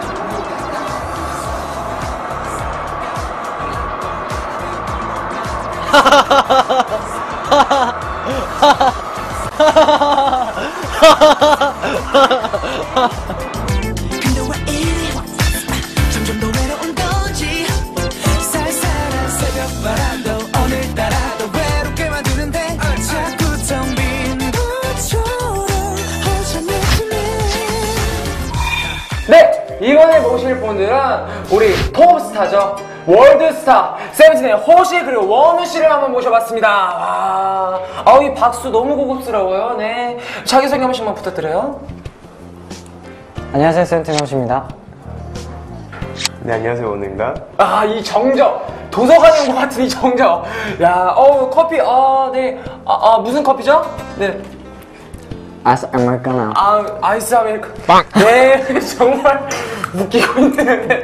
S1: 근데 왜 이리 점점 더 외로운 건지 쌀쌀한 새벽 바람도 오늘따라 더 외롭게 만드는데 자꾸 텅 빈 것처럼 허전해지네.
S2: 네, 이번에 모실 분들은 우리 톱스타죠. 월드스타 세븐틴의 호시 그리고 원우 씨를 한번 모셔봤습니다. 아우 이 박수 너무 고급스러워요. 네, 자기소개 한 번씩만 부탁드려요.
S5: 안녕하세요, 세븐틴 호시입니다.
S10: 네, 안녕하세요, 원우입니다.
S2: 아, 이 정적 도서관에 온 것 같은 이 정적. 야, 커피. 네. 무슨 커피죠? 네.
S5: 아이스 아메리카노.
S2: 아이스 아메리카노. 네, 정말 웃기고 있는데.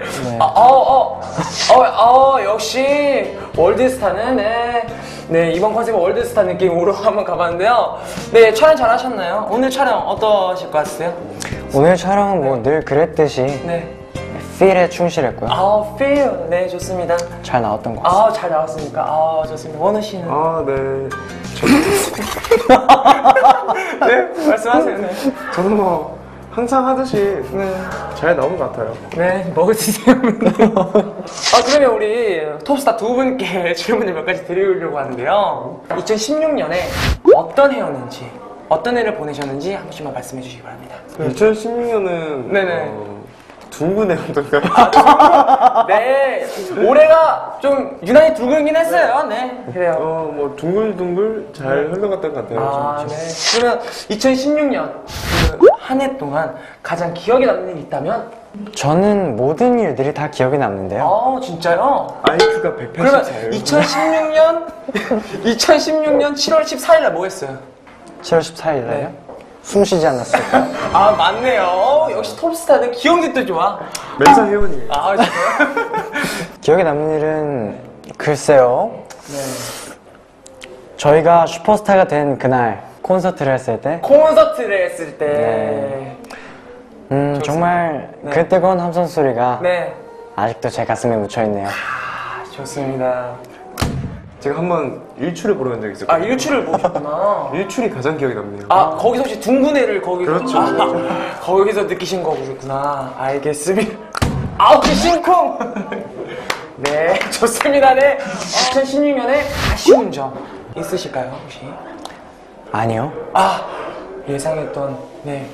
S2: 역시 월드스타는 네, 이번 컨셉은 월드스타 느낌으로 한번 가봤는데요. 네, 촬영 잘 하셨나요? 오늘 촬영 어떠실 것 같으세요?
S5: 오늘 촬영은 뭐 늘 그랬듯이
S2: 네.
S5: 필에 충실했고요.
S2: 필. 네, 좋습니다.
S5: 잘 나왔던 것 같습니다.
S2: 잘 나왔습니까? 좋습니다. 원우 씨는?
S10: 네.
S2: 네, 말씀하세요. 네.
S10: 저는 뭐, 항상 하듯이 잘 나온 것 같아요.
S2: 네, 먹으세요. 그러면 우리 톱스타 두 분께 질문을 몇 가지 드리려고 하는데요. 2016년에 어떤 해였는지, 어떤 해를 보내셨는지 한 번씩만 말씀해 주시기 바랍니다.
S10: 2016년은
S2: 네네.
S10: 둥근 해였던가요?
S2: 네, 올해가 좀 유난히 둥글긴 했어요. 네, 그래요.
S10: 뭐 둥글둥글 잘 흘러갔던 것 같아요.
S2: 네. 그러면 2016년 한 해 동안 가장 기억에 남는 일이 있다면?
S5: 저는 모든 일들이 다 기억에 남는데요.
S2: 진짜요?
S10: IQ가
S2: 그러면
S10: 184예요.
S2: 2016년 7월 14일 날 뭐 했어요?
S5: 7월 14일 날요?
S2: 네.
S5: 숨 쉬지 않았을까요?
S2: 맞네요. 역시 톱스타는 기억력도 좋아.
S10: 멘사 회원이에요.
S2: 진짜요?
S5: 기억에 남는 일은 글쎄요. 저희가 슈퍼스타가 된 그날 콘서트를 했을 때
S2: 콘서트를 했을 때.
S5: 정말 그 뜨거운 함성 소리가
S2: 네.
S5: 아직도 제 가슴에 묻혀있네요.
S2: 좋습니다.
S10: 제가 한번 일출을 보러 간 적이 있었거든요.
S2: 일출을 보셨구나.
S10: 일출이 가장 기억에 남네요.
S2: 거기서 혹시 둥근해를 거기서.
S10: 그렇죠.
S2: 거기서 느끼신 거구나. 알겠습니다. 혹시 심쿵! 네, 좋습니다. 네. 2016년에 아쉬운 점 있으실까요, 혹시?
S5: 아니요.
S2: 예상했던, 네.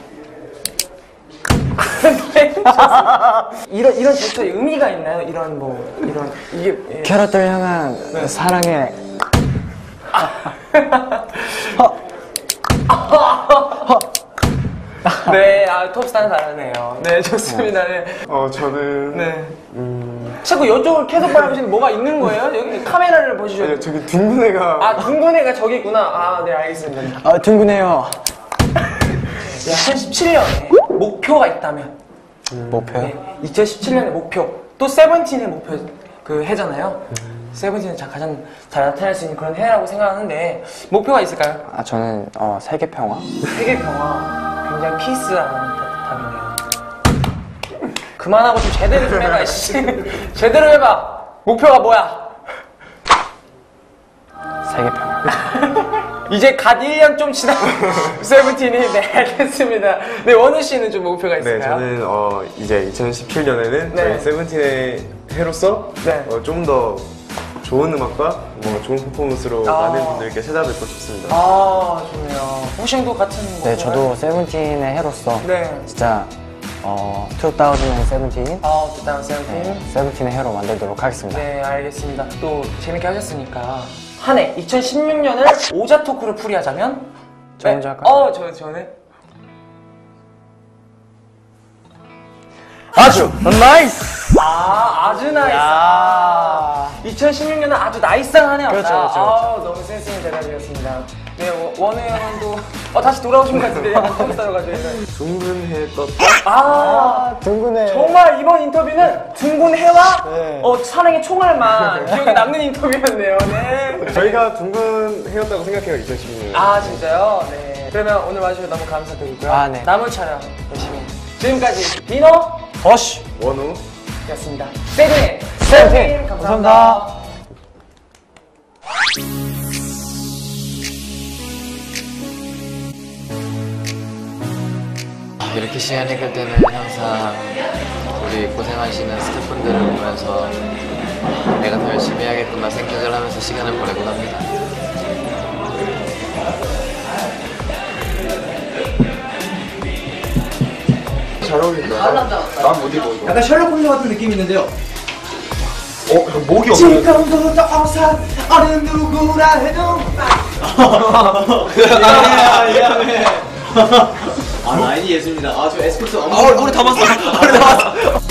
S2: 이런 제스처에 의미가 있나요? 이게.
S5: 캐럿들 향한 사랑의
S2: 네, 톱스타는 잘하네요. 네, 좋습니다. 네.
S10: 저는
S2: 네. 자꾸 이쪽을 계속 바라보시는 뭐가 있는 거예요? 여기 카메라를 보시죠.
S10: 저기 둥근 애가
S2: 둥근 애가 저기 있구나. 네, 알겠습니다.
S5: 둥근해요.
S2: 2017년에 목표가 있다면?
S5: 목표요?
S2: 네, 2017년의 목표. 또 세븐틴의 목표 그 해잖아요. 세븐틴은 가장 잘 나타날 수 있는 그런 해라고 생각하는데 목표가 있을까요?
S5: 저는 세계 평화.
S2: 세계 평화. 굉장히 피스한 답이네요. 그만하고 좀 제대로 좀 해봐. 제대로 해봐. 목표가 뭐야?
S5: 세계 평화.
S2: 이제 갓 1년 좀 지난 세븐틴이. 네, 알겠습니다. 네, 원우 씨는 좀 목표가
S10: 네,
S2: 있을까요?
S10: 저는 이제 2017년에는
S2: 네.
S10: 저희 세븐틴의 해로서
S2: 네.
S10: 좀 더 좋은 음악과 좋은 퍼포먼스로 많은 분들께 찾아뵙고 싶습니다.
S2: 좋네요. 호싱도 같은
S5: 네, 저도 세븐틴의 해로서
S2: 네.
S5: 진짜 2017 세븐틴의 해로 만들도록 하겠습니다.
S2: 네, 알겠습니다. 또 재밌게 하셨으니까 한 해 2016년을 오자 토크로 풀이하자면
S5: 저 먼저 할까요?
S2: 저는
S5: 아주 나이스!
S2: 아주 나이스. 2016년은 아주 나이스한 한 해였다.
S5: 그렇죠.
S2: 너무 센스 있는 대답이었습니다. 네, 원우 형도 다시 돌아오신 것 같은데 약간 컴퓨터여가지고.
S10: 둥근 해 떴다.
S5: 둥근해.
S2: 정말 이번 인터뷰는 둥근 해와 사랑의 총알만 기억에 남는 인터뷰였네요. 네.
S10: 저희가 둥근 해였다고 생각해요, 2016년.
S2: 진짜요? 네. 그러면 오늘 와주셔서 너무 감사드리고요.
S5: 네.
S2: 남은 촬영 열심히 지금까지 디노,
S10: 어시
S3: 원우.
S2: 였습니다. 세븐틴 감사합니다.
S11: 이렇게 시간이 끌 때는 항상 우리 고생하시는 스태프분들을 보면서 내가 더 열심히 해야겠구나 생각을 하면서 시간을 보내곤 합니다.
S3: 잘 어울린다. 난 못 입어.
S7: 약간 셜록 홈즈 같은 느낌이 있는데요.
S3: 목이 없네.
S7: 지금부터 어서 어느 누구라 해도
S3: 미안해.
S7: 아 라인이 예술입니다. 아 저 에스쿱스
S3: 노래 다 봤어. 노래 다 봤어.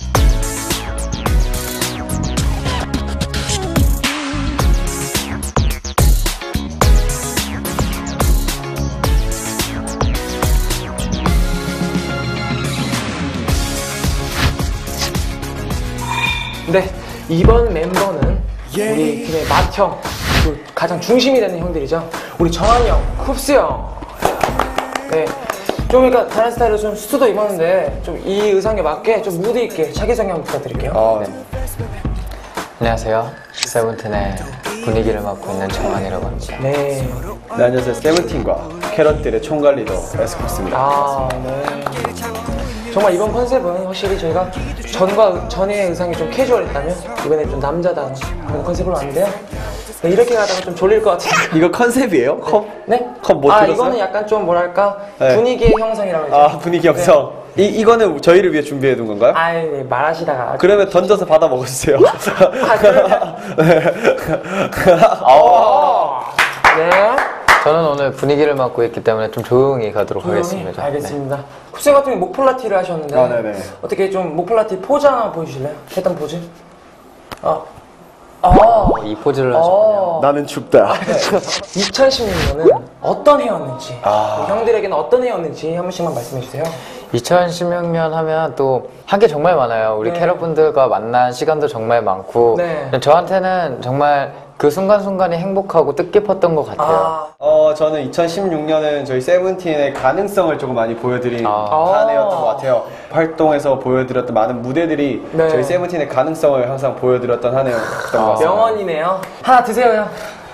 S2: 네, 이번 멤버는 우리 팀의 맏형, 그 가장 중심이 되는 형들이죠. 우리 정한이 형, 쿱스 형. 네, 좀 그러니까 다른 스타일로 좀 수트도 입었는데 좀 이 의상에 맞게 좀 무드 있게 자기소개 한번 부탁드릴게요.
S11: 네. 안녕하세요. 세븐틴의 분위기를 맡고 있는 정한이라고 합니다.
S2: 네.
S10: 네, 안녕하세요. 세븐틴과 캐럿들의 총괄 리더 에스쿱스입니다.
S2: 아, 네. 정말 이번 컨셉은 확실히 저희가 전의 의상이 좀 캐주얼했다면 이번에 좀 남자다운 그런 컨셉으로 왔는데요. 네, 이렇게 가다가 좀 졸릴 것 같아요.
S10: 이거 컨셉이에요? 컵?
S2: 네?
S10: 컵 뭐
S2: 아,
S10: 들었어요?
S2: 이거는 약간 좀 뭐랄까
S10: 네.
S2: 분위기의 형성이라고 하죠.
S10: 아, 분위기 형성. 이거는 저희를 위해 준비해 둔 건가요?
S2: 아, 네, 말하시다가
S10: 그러면 던져서 받아 먹어주세요.
S2: 아, 그러면 네.
S11: 저는 오늘 분위기를 맡고 있기 때문에 좀 조용히 가도록 하겠습니다.
S2: 알겠습니다. 쿱스 같은 경우 목폴라티를 하셨는데
S10: 아, 네네.
S2: 어떻게 좀 목폴라티 포즈 하나 보여주실래요? 했던 포즈?
S11: 이 포즈를 하셨군요.
S10: 나는 춥다.
S2: 2016년은 어떤 해였는지 형들에게는 어떤 해였는지 한 번씩만 말씀해 주세요.
S11: 2016년 하면 또 한 게 정말 많아요. 우리
S2: 네.
S11: 캐럿분들과 만난 시간도 정말 많고
S2: 네.
S11: 저한테는 정말 그 순간순간이 행복하고 뜻깊었던 것 같아요.
S10: 저는 2016년은 저희 세븐틴의 가능성을 조금 많이 보여드린
S11: 아.
S10: 한 해였던 것 같아요. 활동에서 보여드렸던 많은 무대들이
S2: 네.
S10: 저희 세븐틴의 가능성을 항상 보여드렸던 한 해였던 것 같습니다.
S2: 명언이네요. 하나 드세요, 형.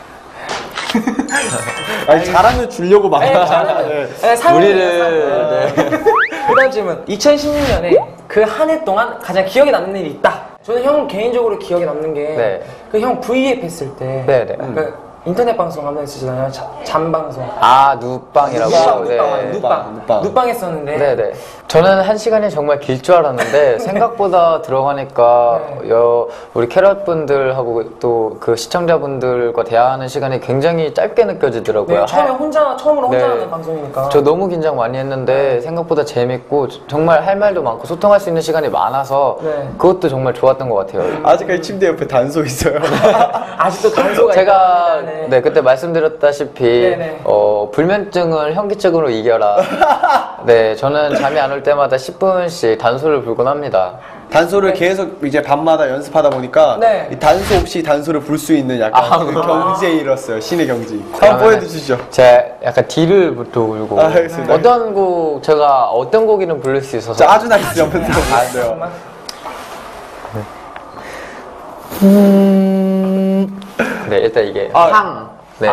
S10: 아니, 잘하면 주려고 막.
S2: 네, 잘하면. 네, 상은이에요, 그 다음 질문. 2016년에 그 한 해 동안 가장 기억에 남는 일이 있다. 저는 형 개인적으로 기억에 남는 게
S11: 네.
S2: 그 형 V앱 했을 때
S11: 네, 네.
S2: 그 인터넷 방송 한번 했었잖아요. 잠방송.
S11: 아, 누빵이라고.
S2: 누빵 했었는데.
S11: 네네. 저는 한 시간이 정말 길 줄 알았는데 생각보다 들어가니까 우리 캐럿분들하고 또 그 시청자분들과 대화하는 시간이 굉장히 짧게 느껴지더라고요.
S2: 네, 처음으로 혼자
S11: 네.
S2: 하는 방송이니까.
S11: 저 너무 긴장 많이 했는데 생각보다 재밌고 정말 할 말도 많고 소통할 수 있는 시간이 많아서
S2: 네.
S11: 그것도 정말 좋았던 것 같아요.
S10: 아직까지 침대 옆에 단소 있어요.
S2: 아직도 단소가
S11: 제가
S2: 있답니다.
S11: 네, 그때 말씀드렸다시피
S2: 네네.
S11: 불면증을 현기증으로 이겨라. 네, 저는 잠이 안 올 때마다 10분씩 단소를 불곤 합니다.
S10: 단소를 계속 이제 밤마다 연습하다 보니까
S2: 네.
S10: 이 단소 없이 단소를 불 수 있는 약간 그 경지에 이뤘어요. 신의 경지. 한번
S11: 그러면은
S10: 보여주시죠.
S11: 제가 약간 D를 불고
S10: 알겠습니다.
S11: 어떤 곡 제가 어떤 곡이든 부를 수 있어서
S10: 자, 아주 나이스 한번 들어보세요.
S11: 네, 일단 이게
S2: 항.
S11: 네.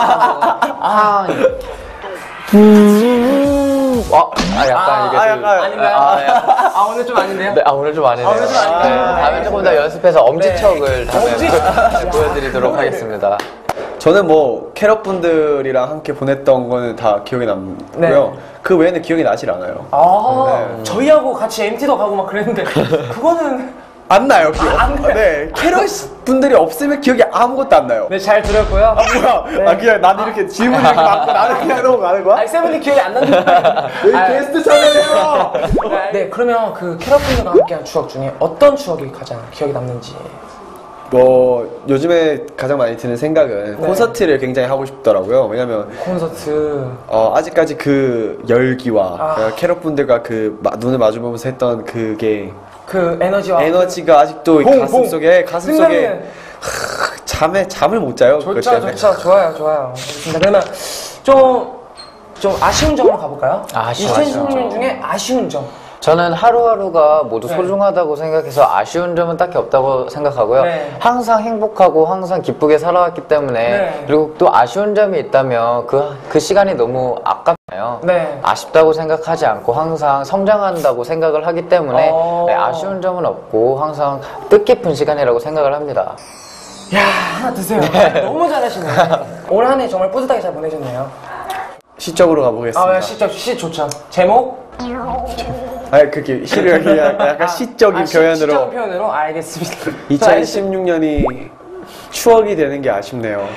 S11: 약간 이게 좀-
S2: 아닌가요? 오늘 좀 아닌데요?
S11: 네, 오늘 좀 아니네요.
S2: 오늘 좀 아니네요.
S11: 네, 다음에 조금 더 연습해서 엄지척을 다음에 보여드리도록 하겠습니다.
S10: 저는 뭐 캐럿분들이랑 함께 보냈던 거는 다 기억에 남고요.
S2: 네.
S10: 그 외에는 기억이 나질 않아요.
S2: 네. 저희하고 같이 MT도 가고 막 그랬는데 그거는
S10: 안 나요, 기억.
S2: 안 나요?
S10: 네, 캐럿 분들이 없으면 기억이 아무것도 안 나요.
S2: 네, 잘 들었고요.
S10: 뭐야? 그냥 나는 이렇게 질문 이렇게 받고 나는 그냥 넘어가는 거야?
S2: 아니, 세븐틴 기억이 안 나는
S10: 여기 게스트 참여해요.
S2: 네, 그러면 그 캐럿분들과 함께한 추억 중에 어떤 추억이 가장 기억에 남는지.
S10: 뭐 요즘에 가장 많이 드는 생각은
S2: 네.
S10: 콘서트를 굉장히 하고 싶더라고요. 왜냐면
S2: 콘서트.
S10: 아직까지 그 열기와 캐럿분들과 그 눈을 마주보면서 했던 그게
S2: 그 에너지가
S10: 아직도 가슴 속에 잠을 못 자요. 그것 때문에.
S2: 좋죠. 좋아요. 알겠습니다. 그러면 좀 아쉬운 점으로 가볼까요?
S11: 아쉬운
S2: 2016년 중에 아쉬운 점.
S11: 저는 하루하루가 모두
S2: 네.
S11: 소중하다고 생각해서 아쉬운 점은 딱히 없다고 생각하고요.
S2: 네.
S11: 항상 행복하고 항상 기쁘게 살아왔기 때문에
S2: 네.
S11: 그리고 또 아쉬운 점이 있다면 그 시간이 너무 아깝잖아요.
S2: 네.
S11: 아쉽다고 생각하지 않고 항상 성장한다고 생각을 하기 때문에 네, 아쉬운 점은 없고 항상 뜻깊은 시간이라고 생각을 합니다.
S2: 야, 하나 드세요. 너무 잘하시네. 올 한 해 정말 뿌듯하게 잘 보내셨네요.
S3: 시적으로 가보겠습니다.
S2: 시 좋죠. 제목?
S3: 아니 그게 시를 약간 시적인 표현으로.
S2: 시적인 표현으로? 알겠습니다.
S3: 2016년이 추억이 되는 게 아쉽네요.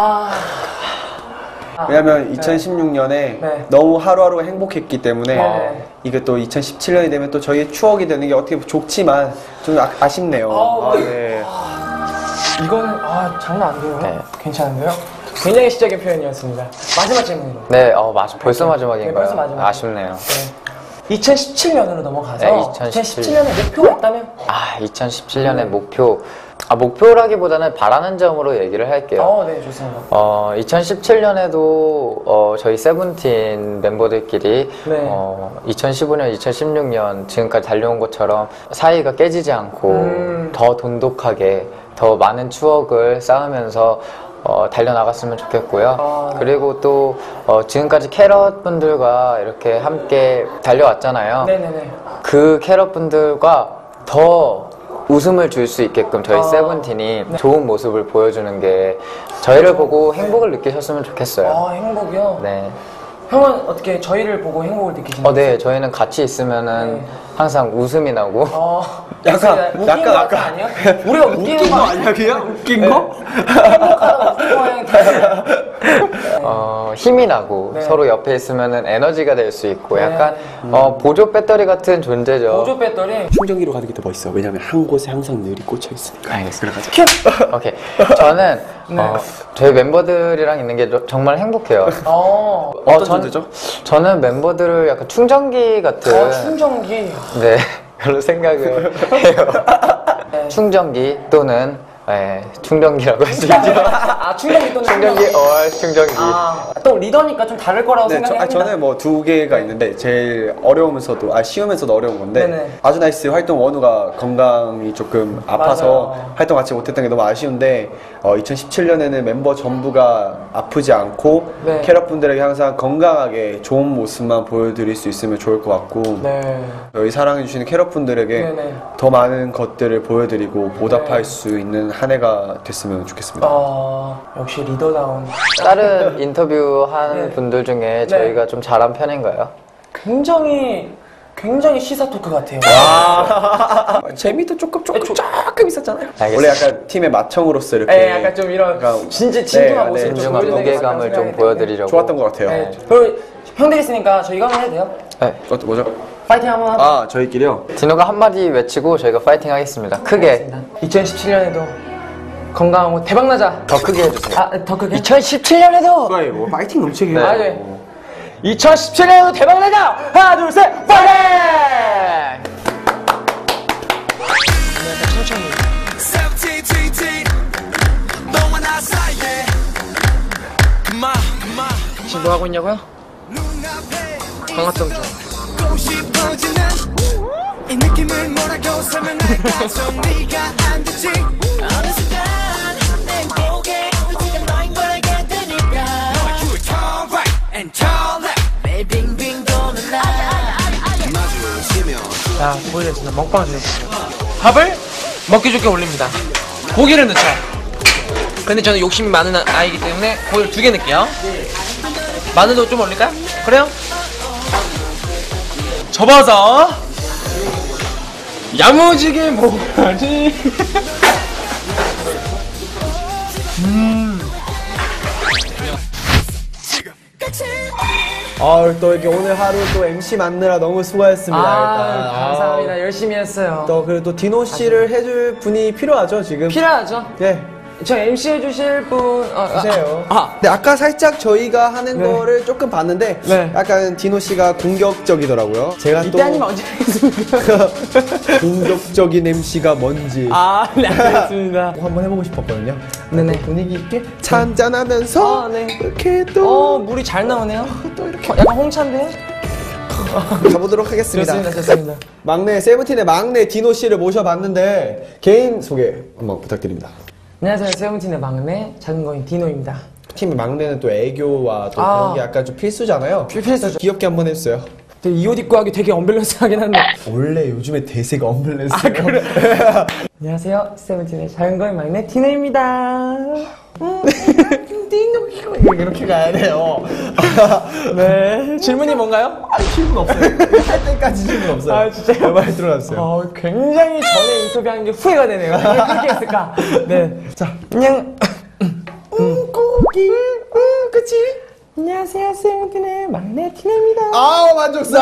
S3: 왜냐면 2016년에
S2: 네.
S3: 너무 하루하루가 행복했기 때문에
S2: 네.
S3: 이게 또 2017년이 되면 또 저희의 추억이 되는 게 어떻게 보면 좋지만 좀 아쉽네요. 네.
S2: 이거는 장난 안 돼요.
S11: 네.
S2: 괜찮은데요? 굉장히 시적인 표현이었습니다. 마지막 질문으로.
S11: 네, 벌써 마지막인가요?
S2: 네, 벌써 마지막.
S11: 아쉽네요.
S2: 2017년으로 넘어가서
S11: 네,
S2: 2017년에 목표가 있다면?
S11: 2017년의 목표라기보다는 바라는 점으로 얘기를 할게요.
S2: 네, 좋습니다.
S11: 2017년에도 저희 세븐틴 멤버들끼리
S2: 네.
S11: 2015년, 2016년 지금까지 달려온 것처럼 사이가 깨지지 않고 더 돈독하게 더 많은 추억을 쌓으면서 달려나갔으면 좋겠고요. 그리고 또 지금까지 캐럿 분들과 이렇게 함께 달려왔잖아요.
S2: 네네네.
S11: 그 캐럿 분들과 더 웃음을 줄 수 있게끔 저희 세븐틴이 좋은 모습을 보여주는 게 저희를 보고 행복을 느끼셨으면 좋겠어요.
S2: 행복이요?
S11: 네.
S2: 형은 어떻게 저희를 보고 행복을 느끼시나요?
S11: 네, 저희는 같이 있으면은 항상 웃음이 나고.
S2: 웃긴 거 아니야? 우리가 웃기는 거 아니야, 그냥? 웃긴 거? 행복하다고 웃긴 거랑 다르요.
S11: 힘이 나고 서로 옆에 있으면은 에너지가 될 수 있고 약간 보조 배터리 같은 존재죠.
S2: 보조 배터리?
S3: 충전기로 가는 게 더 멋있어. 왜냐면 한 곳에 항상 늘이 꽂혀 있으니까.
S11: 알겠습니다. 오케이. 저는 저희 멤버들이랑 있는 게 정말 행복해요.
S3: 어떤 존재죠?
S11: 저는 멤버들을 약간 충전기 같은.
S2: 충전기.
S11: 네, 별로 생각을 해요. 충전기 또는 충전기라고 할 수 있죠.
S2: 충전기 또는
S11: 충전기 충전기.
S2: 또 리더니까 좀 다를 거라고 생각합니다.
S3: 저는 뭐 두 개가 있는데 제일 어려우면서도 쉬우면서도 어려운 건데
S2: 네네.
S3: 아주나이스 활동 원우가 건강이 조금 아파서 활동 같이 못했던 게 너무 아쉬운데 2017년에는 멤버 전부가 아프지 않고 캐럿 분들에게 항상 건강하게 좋은 모습만 보여드릴 수 있으면 좋을 것 같고 저희 사랑해주시는 캐럿 분들에게 더 많은 것들을 보여드리고 보답할 수 있는 한 해가 됐으면 좋겠습니다.
S2: 역시 리더다운.
S11: 다른 인터뷰한 분들 중에 저희가 좀 잘한 편인가요?
S2: 굉장히 시사 토크 같아요.
S3: 재미도 조금 있었잖아요.
S11: 알겠습니다.
S3: 원래 약간 팀의 마청으로서 이렇게
S2: 약간 좀 이런 진중한 모습
S11: 진중한 무게감을 좀 보여드리려고.
S3: 좋았던 것 같아요.
S2: 그리고 형들 있으니까 저희 이거 한번 해도 돼요?
S11: 네.
S3: 뭐죠?
S2: 파이팅 한번 하자.
S3: 저희끼리요?
S11: 디노가 한마디 외치고 저희가 파이팅 하겠습니다. 크게.
S2: 2017년에도 건강하고 대박나자.
S11: 더 크게 해주세요.
S2: 더 크게?
S11: 2017년에도
S3: 뭐 파이팅 넘치게 해요.
S2: 2017년에도 대박나자. 하나 둘 셋 파이팅! 천천히. 지금 뭐 하고 있냐고요? 방학점 중.
S1: 이 느낌을 뭐라고 설명할까 정리가 안 되지 어느 순간 내 목에 지금 너인 걸 알게 되니까 You turn right and turn left 매일 빙빙 도는 날
S2: 자, 보여드리겠습니다. 먹방 주겠습니다. 밥을 먹기 좋게 올립니다. 고기를 넣죠. 근데 저는 욕심이 많은 아이기 때문에 고기를 2개 넣을게요. 마늘도 좀 올릴까요? 그래요? 접어서 야무지게 먹어야지.
S5: 또 이렇게 오늘 하루 또 MC 맡느라 너무 수고하셨습니다.
S2: 감사합니다. 열심히 했어요.
S5: 또 그리고 또 디노 씨를 해줄 분이 필요하죠 지금?
S2: 필요하죠.
S5: 네.
S2: 저 MC 해주실 분
S5: 주세요. 네, 아까 살짝 저희가 하는 거를 조금 봤는데 약간 디노 씨가 공격적이더라고요. 제가 또
S2: 이때 아니면 언제 하겠습니까?
S5: 공격적인 MC가 뭔지
S2: 네, 알겠습니다.
S5: 한번 해보고 싶었거든요.
S2: 네네.
S5: 분위기 있게 차 한잔하면서 이렇게 또
S2: 물이 잘 나오네요. 또 이렇게 약간 홍차인데요?
S12: 가보도록 하겠습니다.
S2: 좋습니다, 좋습니다.
S12: 막내 세븐틴의 막내 디노 씨를 모셔봤는데 개인 소개 한번 부탁드립니다.
S2: 안녕하세요, 세븐틴의 막내 작은 거인 디노입니다.
S12: 팀의 막내는 또 애교와 또 그런 게 약간 좀 필수잖아요.
S2: 필수죠.
S12: 귀엽게 한번 해주세요.
S2: 이 옷 입고 하기 되게 언밸런스하긴 한데.
S12: 원래 요즘에 대세가 언밸런스예요.
S2: 아, 그래? 안녕하세요, 세븐틴의 작은 거인 막내 디노입니다.
S12: 이렇게 가야 돼요.
S2: 네. 질문이 뭔가요?
S12: 질문 없어요. 할 때까지 질문 없어요.
S2: 아, 진짜요?
S12: 많이 들어갔어요.
S2: 굉장히 전에 인터뷰한 게 후회가 되네요. 왜 그렇게 했을까? 네. 자, 그냥. 고기, 그치? 안녕하세요, 세븐틴의 막내 디노입니다.
S12: 아우,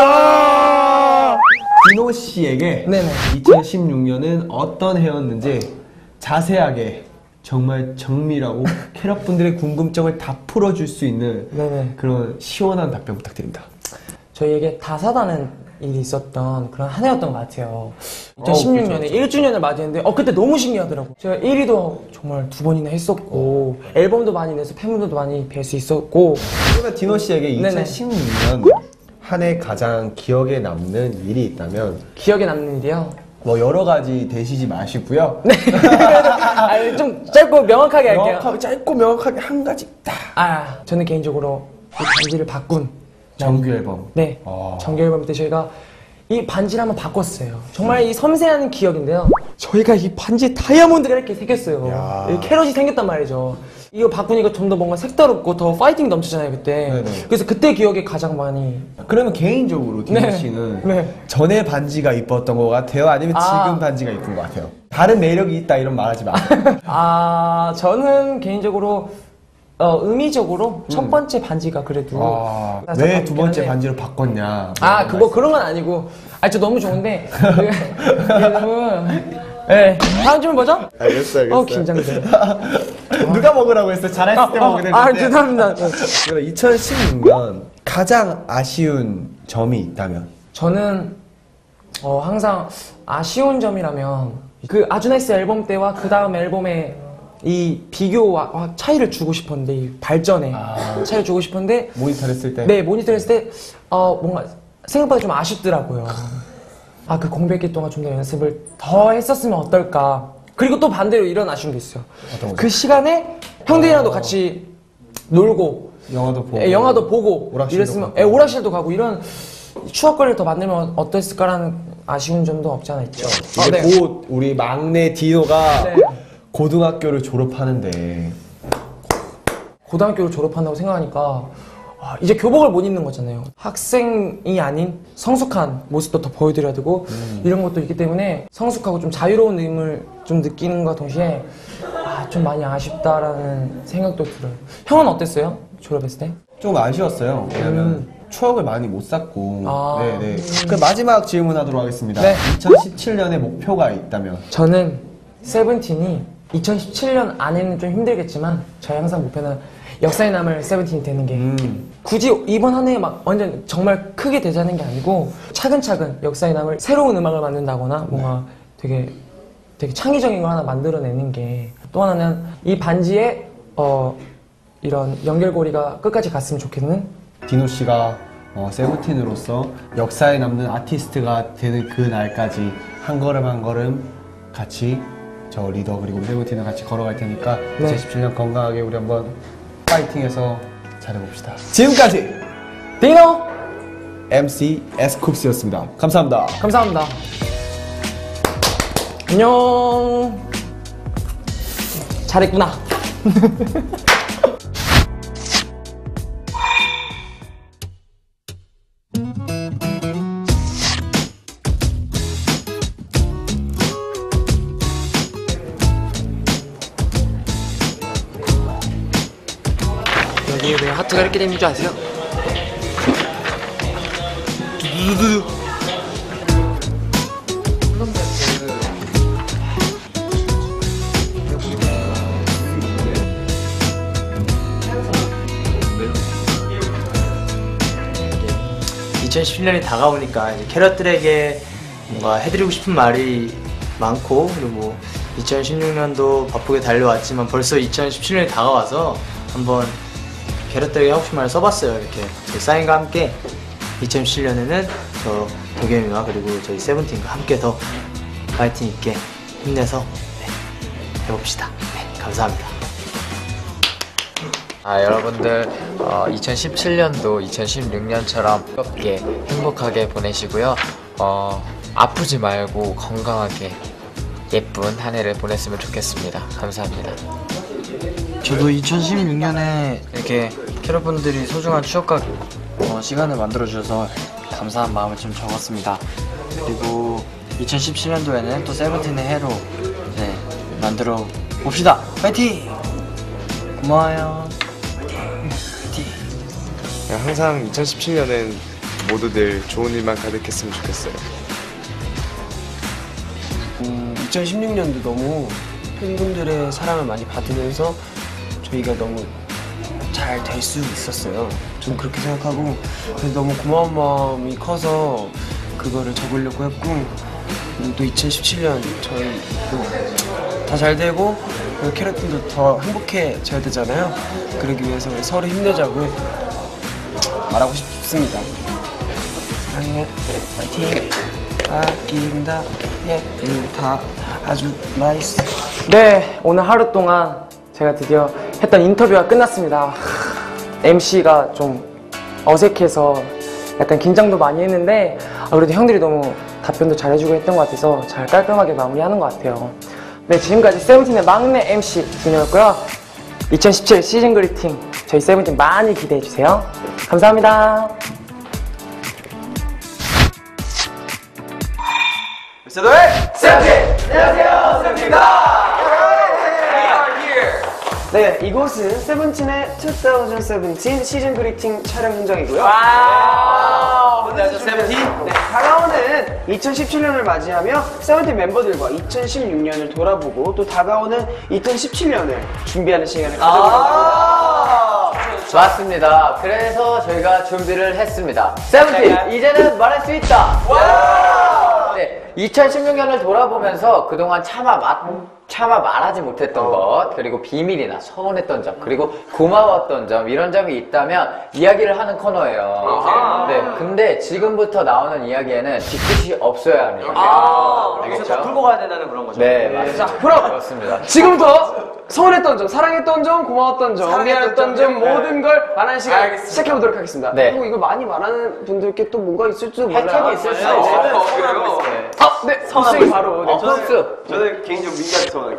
S12: 만족스러워! 디노 씨에게 2016년은 어떤 해였는지 자세하게 정말 정밀하고 캐럿분들의 궁금증을 다 풀어줄 수 있는 그런 시원한 답변 부탁드립니다.
S2: 저희에게 다사다는 일이 있었던 그런 한 해였던 것 같아요. 2016년에 1주년을 맞이했는데 그때 너무 신기하더라고요. 제가 1위도 정말 2번이나 했었고 앨범도 많이 내서 팬분들도 많이 뵐 수 있었고.
S12: 그러면 디노 씨에게 2016년 한 해 가장 기억에 남는 일이 있다면?
S2: 기억에 남는 일이요?
S12: 뭐 여러 가지 대시지 마시고요.
S2: 네. 아니, 좀 짧고 명확하게 할게요.
S12: 짧고 명확하게 한 가지 딱.
S2: 저는 개인적으로 이 반지를 바꾼
S12: 정규 앨범.
S2: 네. 정규 앨범 때 저희가 이 반지를 한번 바꿨어요. 정말 이 섬세한 기억인데요. 저희가 이 반지에 다이아몬드가 이렇게 생겼어요. 이 캐럿이 생겼단 말이죠. 이거 바꾸니까 좀 더 뭔가 색다르고 더 파이팅 넘치잖아요, 그때.
S12: 네네.
S2: 그래서 그때 기억이 가장 많이.
S12: 그러면 개인적으로 디노 씨는 전에 반지가 이뻤던 것 같아요? 아니면 지금 반지가 이쁜 것 같아요? 다른 매력이 있다 이런 말 하지 마세요.
S2: 저는 개인적으로 의미적으로 첫 번째 반지가 그래도.
S12: 왜 두 번째 반지로 바꿨냐?
S2: 그런 건 아니고. 저 너무 좋은데. 너무. 네. 다음 질문 뭐죠?
S12: 알겠어.
S2: 긴장돼.
S12: 누가 먹으라고 했어? 잘했을 때 먹으면 되는데.
S2: 죄송합니다.
S12: 그럼 2016년 가장 아쉬운 점이 있다면?
S2: 저는 항상 아쉬운 점이라면 그 아주나이스 앨범 때와 그 다음 앨범의 이 비교와 차이를 주고 싶었는데 이 발전에 차이를 주고 싶었는데
S12: 모니터를 했을 때?
S2: 네, 모니터를 했을 때 뭔가 생각보다 좀 아쉽더라고요. 그 공백기 동안 좀 더 연습을 더 했었으면 어떨까. 그리고 또 반대로 이런 아쉬움도 있어요. 그 시간에 형들이랑도 같이 놀고 영화도 보고 이랬으면 오락실도 가고 이런 추억거리를 더 만들면 어땠을까라는 아쉬운 점도 없지 않아 있죠.
S12: 이제 곧 우리 막내 디노가 고등학교를 졸업하는데
S2: 고등학교를 졸업한다고 생각하니까 이제 교복을 못 입는 거잖아요. 학생이 아닌 성숙한 모습도 더 보여드려야 되고 이런 것도 있기 때문에 성숙하고 좀 자유로운 느낌을 좀 느끼는 것과 동시에 좀 많이 아쉽다라는 생각도 들어요. 형은 어땠어요? 졸업했을 때?
S12: 좀 아쉬웠어요. 왜냐면 추억을 많이 못 쌓고. 그 마지막 질문하도록 하겠습니다. 2017년에 목표가 있다면?
S2: 저는 세븐틴이 2017년 안에는 좀 힘들겠지만 저희 항상 목표는 역사에 남을 세븐틴이 되는 게 굳이 이번 한 해에 막 완전 정말 크게 되자는 게 아니고 차근차근 역사에 남을 새로운 음악을 만든다거나 뭔가 되게 창의적인 걸 하나 만들어내는 게, 또 하나는 이 반지에 이런 연결고리가 끝까지 갔으면 좋겠는
S12: 디노 씨가 세븐틴으로서 역사에 남는 아티스트가 되는 그 날까지 한 걸음 한 걸음 같이 저 리더 그리고 세븐틴을 같이 걸어갈 테니까 2017년 건강하게 우리 한번 파이팅해서 잘해봅시다. 지금까지
S2: 디노
S12: MC 에스쿱스였습니다. 감사합니다.
S2: 감사합니다. 안녕. 잘했구나.
S7: 여기 왜 하트가 이렇게 되는 줄 아세요? 두두두두. (2017년이) 다가오니까 이제 캐럿들에게 뭔가 해드리고 싶은 말이 많고, 그리고 뭐 2016년도 바쁘게 달려왔지만 벌써 2017년이 다가와서 한번 캐럿들에게 하고 싶은 말을 써봤어요. 이렇게 제 사인과 함께
S11: 2017년에는 저 도겸이와 그리고 저희 세븐틴과 함께 더 파이팅 있게 힘내서 해봅시다. 네, 감사합니다.
S13: 여러분들 2017년도 2016년처럼 즐겁게 행복하게 보내시고요. 아프지 말고 건강하게 예쁜 한 해를 보냈으면 좋겠습니다. 감사합니다.
S7: 저도 2016년에 이렇게 캐럿분들이 소중한 추억과 시간을 만들어주셔서 감사한 마음을 좀 적었습니다. 그리고 2017년도에는 또 세븐틴의 해로 만들어 봅시다. 파이팅! 고마워요.
S14: 항상 2017년엔 모두들 좋은 일만 가득했으면 좋겠어요.
S7: 2016년도 너무 팬분들의 사랑을 많이 받으면서 저희가 너무 잘 될 수 있었어요. 좀 그렇게 생각하고 그래서 너무 고마운 마음이 커서 그거를 적으려고 했고, 그리고 또 2017년 저희 다 잘 되고 캐럿들도 더 행복해져야 되잖아요. 그러기 위해서 우리 서로 힘내자고 말하고 싶습니다. 사랑해, 파이팅, 아낀다, 다 아주 나이스.
S2: 네, 오늘 하루 동안 제가 드디어 했던 인터뷰가 끝났습니다. MC가 좀 어색해서 약간 긴장도 많이 했는데 그래도 형들이 너무 답변도 잘해주고 했던 것 같아서 잘 깔끔하게 마무리하는 것 같아요. 네, 지금까지 세븐틴의 막내 MC 진호였고요. 2017 시즌 그리팅 저희 세븐틴 많이 기대해주세요. 감사합니다.
S3: 세븐틴! 안녕하세요, 세븐틴입니다.
S7: 네, 이곳은 세븐틴의 2017 시즌 그리팅 촬영 현장이고요.
S3: 안녕하세요, 세븐틴.
S7: 네, 다가오는 2017년을 맞이하며 세븐틴 멤버들과 2016년을 돌아보고 또 다가오는 2017년을 준비하는 시간을 가져보려고 합니다.
S11: 좋았습니다. 그래서 저희가 준비를 했습니다. 세븐틴, 이제는 말할 수 있다. 네, 2016년을 돌아보면서 그동안 차마 말하지 못했던 것, 그리고 비밀이나 서운했던 점, 그리고 고마웠던 점, 이런 점이 있다면 이야기를 하는 코너예요. 네, 근데 지금부터 나오는 이야기에는 뒤끝이 없어야 합니다.
S3: 여기서 풀고 가야 된다는 그런 거죠.
S7: 네, 맞습니다. 자, 그럼
S11: 그렇습니다.
S7: 지금부터 서운했던 점, 사랑했던 점, 고마웠던 점, 미안했던 점, 모든 걸 말하는 시간 시작해보도록 하겠습니다.
S11: 네.
S7: 그리고 이걸 많이 말하는 분들께 또 뭔가 있을지도 몰라요.
S11: 혜택이 있을 수도 있어요.
S7: 네, 흡수이 바로. 네, 흡수.
S3: 저는 개인적으로 민규한테 서운해요.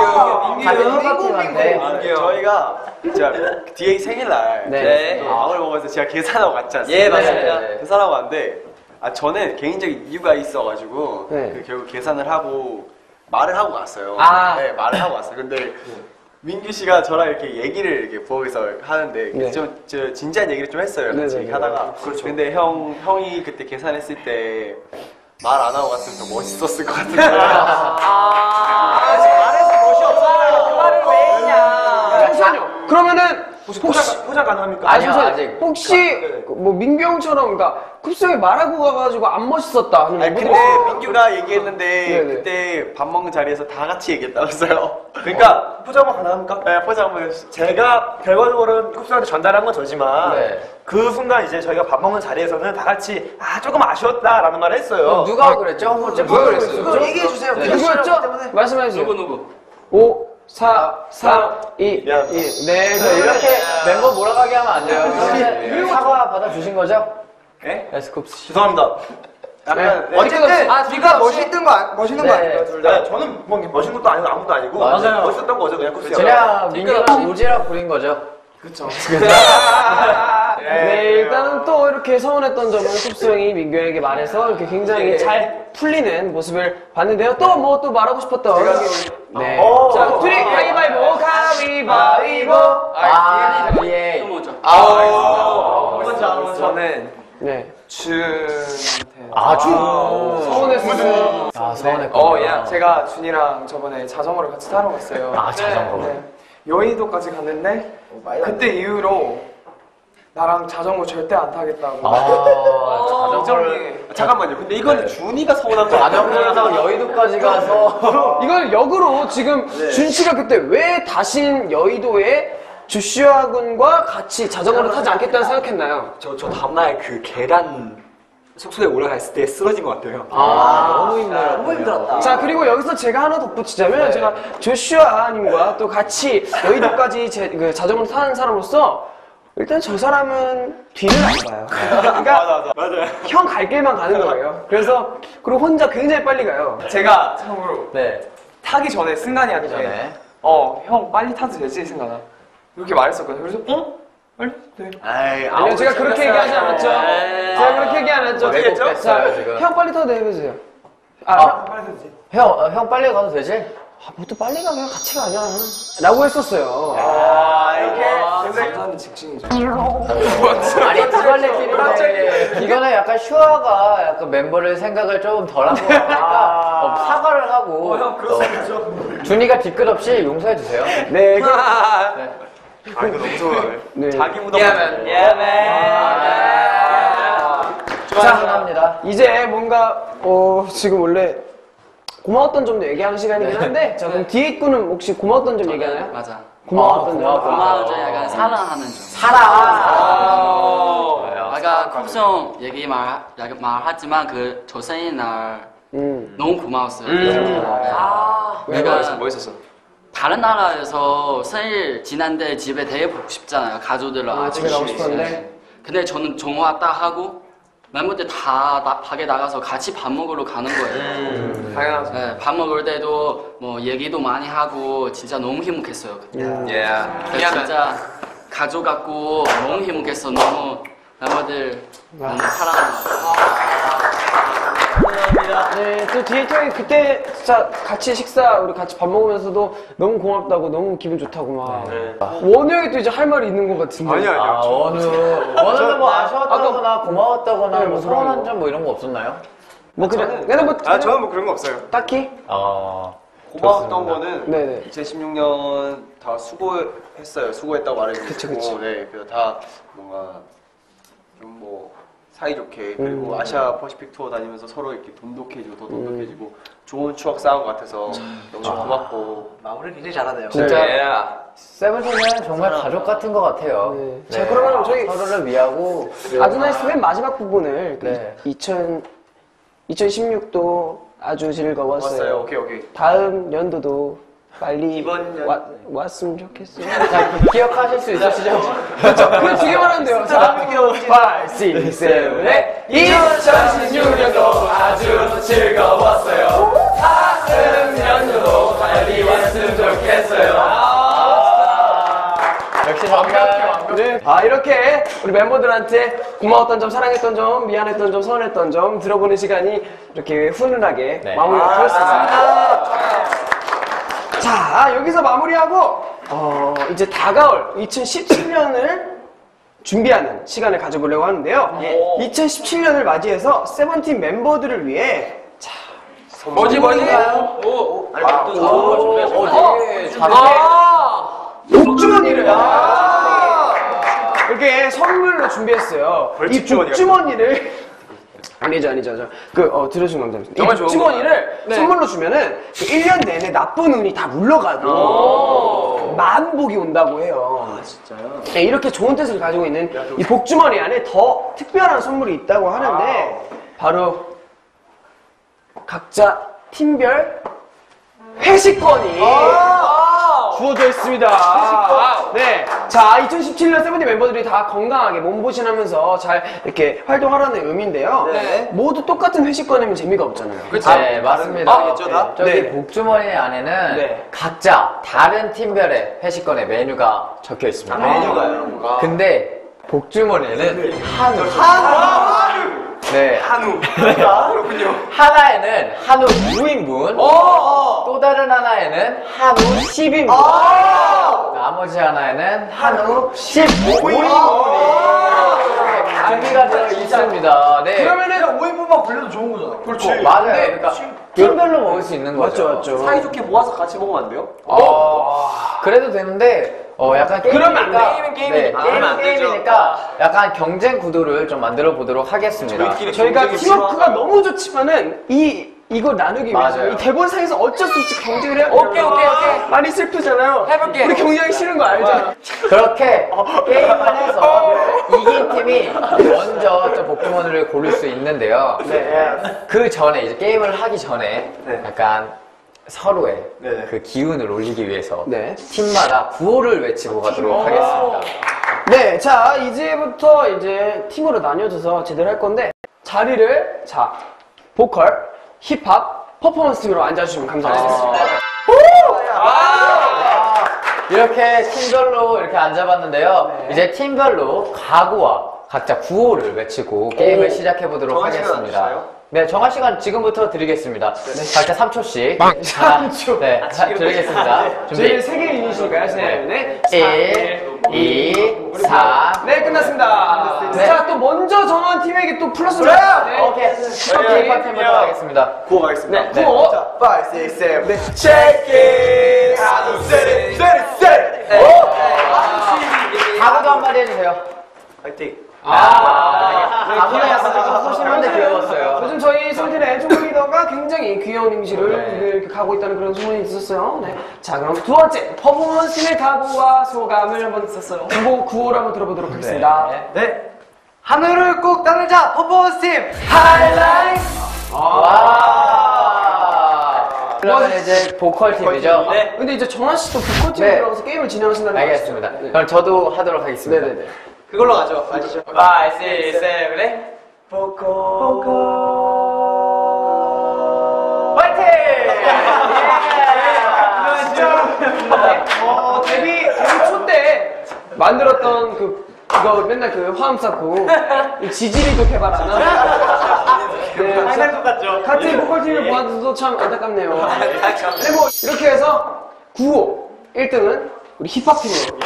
S11: 민규한테.
S3: 저희가 진짜 뒤에 생일날 밥을 먹어서 제가 계산하고 갔지 않습니까?
S11: 예, 맞습니다.
S3: 계산하고 왔는데 저는 개인적인 이유가 있어가지고 결국 계산을 하고 말을 하고 갔어요. 네, 말을 하고 왔어요. 근데 민규 씨가 저랑 이렇게 얘기를 이렇게 부엌에서 하는데 저 진지한 얘기를 좀 했어요. 같이 하다가. 근데 형이 그때 계산했을 때 말 안 하고 갔으면 더 멋있었을 것 같은데. 말해서 멋이 없잖아요. 그 말을 왜 했냐.
S7: 잠시만요. 그러면은 혹시
S3: 포장 가능합니까?
S7: 아니요, 아직. 혹시 뭐 민규 형처럼 그러니까 급성에 말하고 가가지고 안 멋있었다.
S3: 아니 근데 민규가 얘기했는데 그때 밥 먹는 자리에서 다 같이 얘기했다고 했어요. 그러니까 포장 한번 가능합니까? 네, 포장 한번 해주세요. 제가 결과적으로는 쿱스한테 전달한 건 저지만 그 순간 이제 저희가 밥 먹는 자리에서는 다 같이 조금 아쉬웠다라는 말을 했어요.
S11: 누가 그랬죠? 누가 그랬어요?
S3: 그거 얘기해주세요.
S7: 누구였죠? 말씀해주세요.
S11: 누구?
S7: 5, 4, 3, 2, 1.
S11: 네, 이렇게 멤버 몰아가게 하면 안 돼요. 그러면 사과 받아주신 거죠?
S3: 네?
S11: 에스쿱스.
S3: 죄송합니다. 약간
S7: 어쨌든
S3: 네가 멋있는 거 아니에요, 둘 다. 저는 뭐 멋있는 것도 아니고 아무것도 아니고
S11: 맞아요.
S3: 멋있었던 거죠, 그냥 쿱스가.
S11: 그냥 민규가 오지랖 부린 거죠.
S3: 그쵸.
S7: 네, 일단은 또 이렇게 서운했던 점은 쿱스 형이 민규 형에게 말해서 이렇게 굉장히 잘 풀리는 모습을 봤는데요. 또 뭐 또 말하고 싶었던. 네. 자, 둘이 가위바위보, 가위바위보.
S11: 예.
S3: 저는
S7: 서운했어요.
S11: 서운했구나.
S6: 제가 준이랑 저번에 자전거를 같이 타러 갔어요.
S11: 자전거.
S6: 여의도까지 갔는데 그때 이후로 나랑 자전거 절대 안 타겠다고.
S11: 자전거를.
S3: 잠깐만요. 근데 이건 준이가 서운한 거
S11: 자전거에서 여의도까지 가서.
S7: 이걸 역으로 지금 준 씨가 그때 왜 다신 여의도에 조슈아 군과 같이 자전거를 타지 않겠다는 생각했나요?
S9: 저 다음날 그 계단 숙소에 올라갔을 때 쓰러진 것 같아요.
S7: 너무 힘들었다. 너무 힘들었다. 자, 그리고 여기서 제가 하나 덧붙이자면 제가 조슈아님과 또 같이 여의도까지 그 자전거를 타는 사람으로서 일단 저 사람은 뒤를 안 봐요. 그러니까
S9: 맞아요.
S7: 형 갈 길만 가는 거예요. 그래서 그리고 혼자 굉장히 빨리 가요.
S15: 제가 참고로 타기 전에 승관이한테 형 빨리 타도 되지 승관아 이렇게 말했었거든요. 그래서 빨리? 네.
S7: 아니요, 제가 그렇게 얘기하지 않았죠. 제가 그렇게 얘기 안 했죠. 자, 형 빨리 타도 돼 해보세요. 형 빨리 타도 되지.
S11: 형 빨리 가도 되지?
S7: 뭐 또 빨리 가, 그냥 같이 가자. 라고 했었어요.
S15: 이렇게 굉장히 직진이죠.
S11: 아니 두발레끼리 이거는 약간 슈아가 약간 멤버를 생각을 조금 덜한 것 같으니까 사과를 하고
S15: 형 그렇죠.
S11: 준이가 뒤끝 없이 용서해 주세요.
S7: 네.
S15: 이거 너무 좋아요.
S7: 네.
S15: 자기 무덤.
S11: 축하합니다.
S7: 이제 뭔가 지금 원래 고마웠던 점도 얘기하는 시간이긴 한데 자, 그럼 뒤에 있고는 혹시 고마웠던 점 얘기하나요?
S8: 맞아.
S7: 고마웠던 점.
S8: 고마운 점 약간 사랑하는 점. 아까 컵송 얘기 말하지만 그 저 생일날 너무 고마웠어요. 내가
S15: 뭐 있었어?
S8: 다른 나라에서 생일 지난데 집에 되게 보고 싶잖아요. 가족들랑.
S7: 집에 가고 싶었는데.
S8: 근데 저는 전화 딱 하고 멤버들 다 밖에 나가서 같이 밥 먹으러 가는 거예요.
S15: 당연하죠.
S8: 네, 밥 먹을 때도 뭐 얘기도 많이 하고 진짜 너무 행복했어요. 진짜 가족 같고 너무 행복했어. 너무 멤버들 너무 사랑합니다.
S7: 네, 또 뒤에 형이 그때 진짜 같이 식사 우리 같이 밥 먹으면서도 너무 고맙다고 너무 기분 좋다고 막. 원우 형이 또 이제 할 말이 있는 것 같은데.
S15: 아니야.
S11: 원우는 뭐 아쉬웠다거나 고마웠다거나 뭐 서운한 점 뭐 이런 거 없었나요?
S7: 뭐 그냥
S15: 저는 뭐 그런 거 없어요.
S7: 딱히?
S16: 고마웠던 거는
S7: 네네.
S16: 2016년 다 수고했어요. 수고했다고 말해주고
S7: 그쵸.
S16: 네, 그래서 다 뭔가 좀 뭐 사이좋게 그리고 아시아 퍼시픽 투어 다니면서 서로 이렇게 돈독해지고 더 돈독해지고 좋은 추억 쌓은 것 같아서 너무 고맙고
S3: 마무리 굉장히 잘하네요.
S11: 진짜 세븐틴은 정말 가족 같은 것 같아요.
S7: 자, 그러면 저희
S11: 서로를 위하고
S7: 아주나이스 맨 마지막 부분을
S11: 네.
S7: 2016도 아주 즐거웠어요.
S16: 오케이.
S7: 다음 연도도 빨리 왔으면 좋겠어요.
S11: 자, 기억하실 수 있으시죠?
S7: 그렇죠. 그 두 개만 하면 돼요. 자, 5, 6, 7, 8. 2016년도 아주 즐거웠어요. 다음 연도도 빨리 왔으면 좋겠어요.
S11: 역시 완벽해.
S7: 네. 이렇게 우리 멤버들한테 고마웠던 점, 사랑했던 점, 미안했던 점, 서운했던 점 들어보는 시간이 이렇게 훈훈하게 마무리가 되었습니다. 자, 여기서 마무리하고 이제 다가올 2017년을 준비하는 시간을 가져보려고 하는데요. 2017년을 맞이해서 세븐틴 멤버들을 위해
S11: 뭐인가요?
S7: 복주머니를 이렇게 선물로 준비했어요. 이 복주머니를 아니죠. 들어주신 감사합니다. 이 복주머니를 선물로 주면은 그 1년 내내 나쁜 운이 다 물러가고 만복이 온다고 해요.
S16: 진짜요?
S7: 네, 이렇게 좋은 뜻을 가지고 있는 이 복주머니 안에 더 특별한 선물이 있다고 하는데 바로 각자 팀별 회식권이 주어져 있습니다. 네. 자, 2017년 세븐틴 멤버들이 다 건강하게 몸보신하면서 잘 이렇게 활동하라는 의미인데요. 모두 똑같은 회식권이면 재미가 없잖아요.
S11: 네, 맞습니다. 저기 복주머니 안에는 각자 다른 팀별의 회식권의 메뉴가 적혀 있습니다.
S16: 메뉴가요?
S11: 근데 복주머니에는 한우. 네.
S15: 한우. 그렇군요.
S11: 하나에는 한우 9인분, 또 다른 하나에는 한우 10인분, 나머지 하나에는 한우 15인분이 준비가 되어 있습니다. 네.
S3: 그러면은 5인분만 굴려도 좋은 거잖아.
S11: 그렇지. 맞아요. 그러니까 팀별로 먹을 수 있는 거죠.
S7: 맞죠.
S16: 사이좋게 모아서 같이 먹으면 안 돼요?
S11: 그래도 되는데 약간 게임이니까 게임이니까 약간 경쟁 구도를 좀 만들어 보도록 하겠습니다.
S7: 저희가 팀워크가 너무 좋지만은 이 이걸 나누기
S11: 맞아요.
S7: 위해서 이 대본상에서 어쩔 수 없이 경쟁을 해야 돼요.
S11: 오케이.
S7: 많이 슬프잖아요.
S11: 해볼게.
S7: 우리 경쟁이 싫은 거 알죠?
S13: 그렇게 게임을 해서 이긴 팀이 먼저 좀 포켓몬을 고를 수 있는데요. 그 전에 이제 게임을 하기 전에 약간 서로의 그 기운을 올리기 위해서 팀마다 구호를 외치고 가도록 하겠습니다.
S7: 네, 자 이제부터 이제 팀으로 나뉘어져서 제대로 할 건데 자리를 보컬, 힙합, 퍼포먼스 팀으로 앉아주시면 감사하겠습니다.
S13: 이렇게 팀별로 이렇게 앉아봤는데요. 이제 팀별로 가구와 각자 구호를 외치고 게임을 시작해 보도록 하겠습니다. 네, 정한 시간 지금부터 드리겠습니다. 각자 3초씩.
S7: 3초.
S13: 네, 드리겠습니다.
S7: 저희 세개 유닛이니까요. 네.
S13: 1, 2, 3.
S7: 네, 끝났습니다.
S13: 네.
S7: 자, 또 먼저 정한 팀에게 또 플러스를.
S13: 네. 오케이. 힙합팀부터 하겠습니다.
S16: 구호 가겠습니다.
S7: 네, 구호.
S16: 자, 5, 6, 7. 네. Check it. 하나, 둘, 셋.
S13: 가구도 한마디 해주세요.
S16: 파이팅.
S13: 귀여웠어요. 소심한데 귀여웠어요.
S7: 요즘 저희 성진의 총각 리더가 굉장히 귀여운 이미지를 이렇게 가고 있다는 그런 소문이 있었어요. 네. 자, 그럼 두 번째 퍼포먼스의 각오와 소감을 한번 있었어요. 구호를 한번 들어보도록 하겠습니다.
S16: 네. 하늘을 꼭 따르자 퍼포먼스 팀
S7: 하이라이트.
S13: 그러면 이제 보컬 팀이죠.
S7: 네. 근데 이제 정한 씨도 보컬 팀에 들어가서 게임을 진행하신다는 거
S13: 알겠습니다. 그럼 저도 하도록 하겠습니다.
S7: 네네네.
S16: 그걸로 가죠. 아시죠?
S11: 5, 6, 7.
S7: 화이팅! 데뷔 초 때 만들었던 그거 맨날 그 화음 쌓고 지지리도 개발하는
S16: 할 것 같죠?
S7: 같은 보컬팀을 보아도 참 안타깝네요. 네, 뭐 이렇게 해서 9호 1등은 우리 힙합팀으로.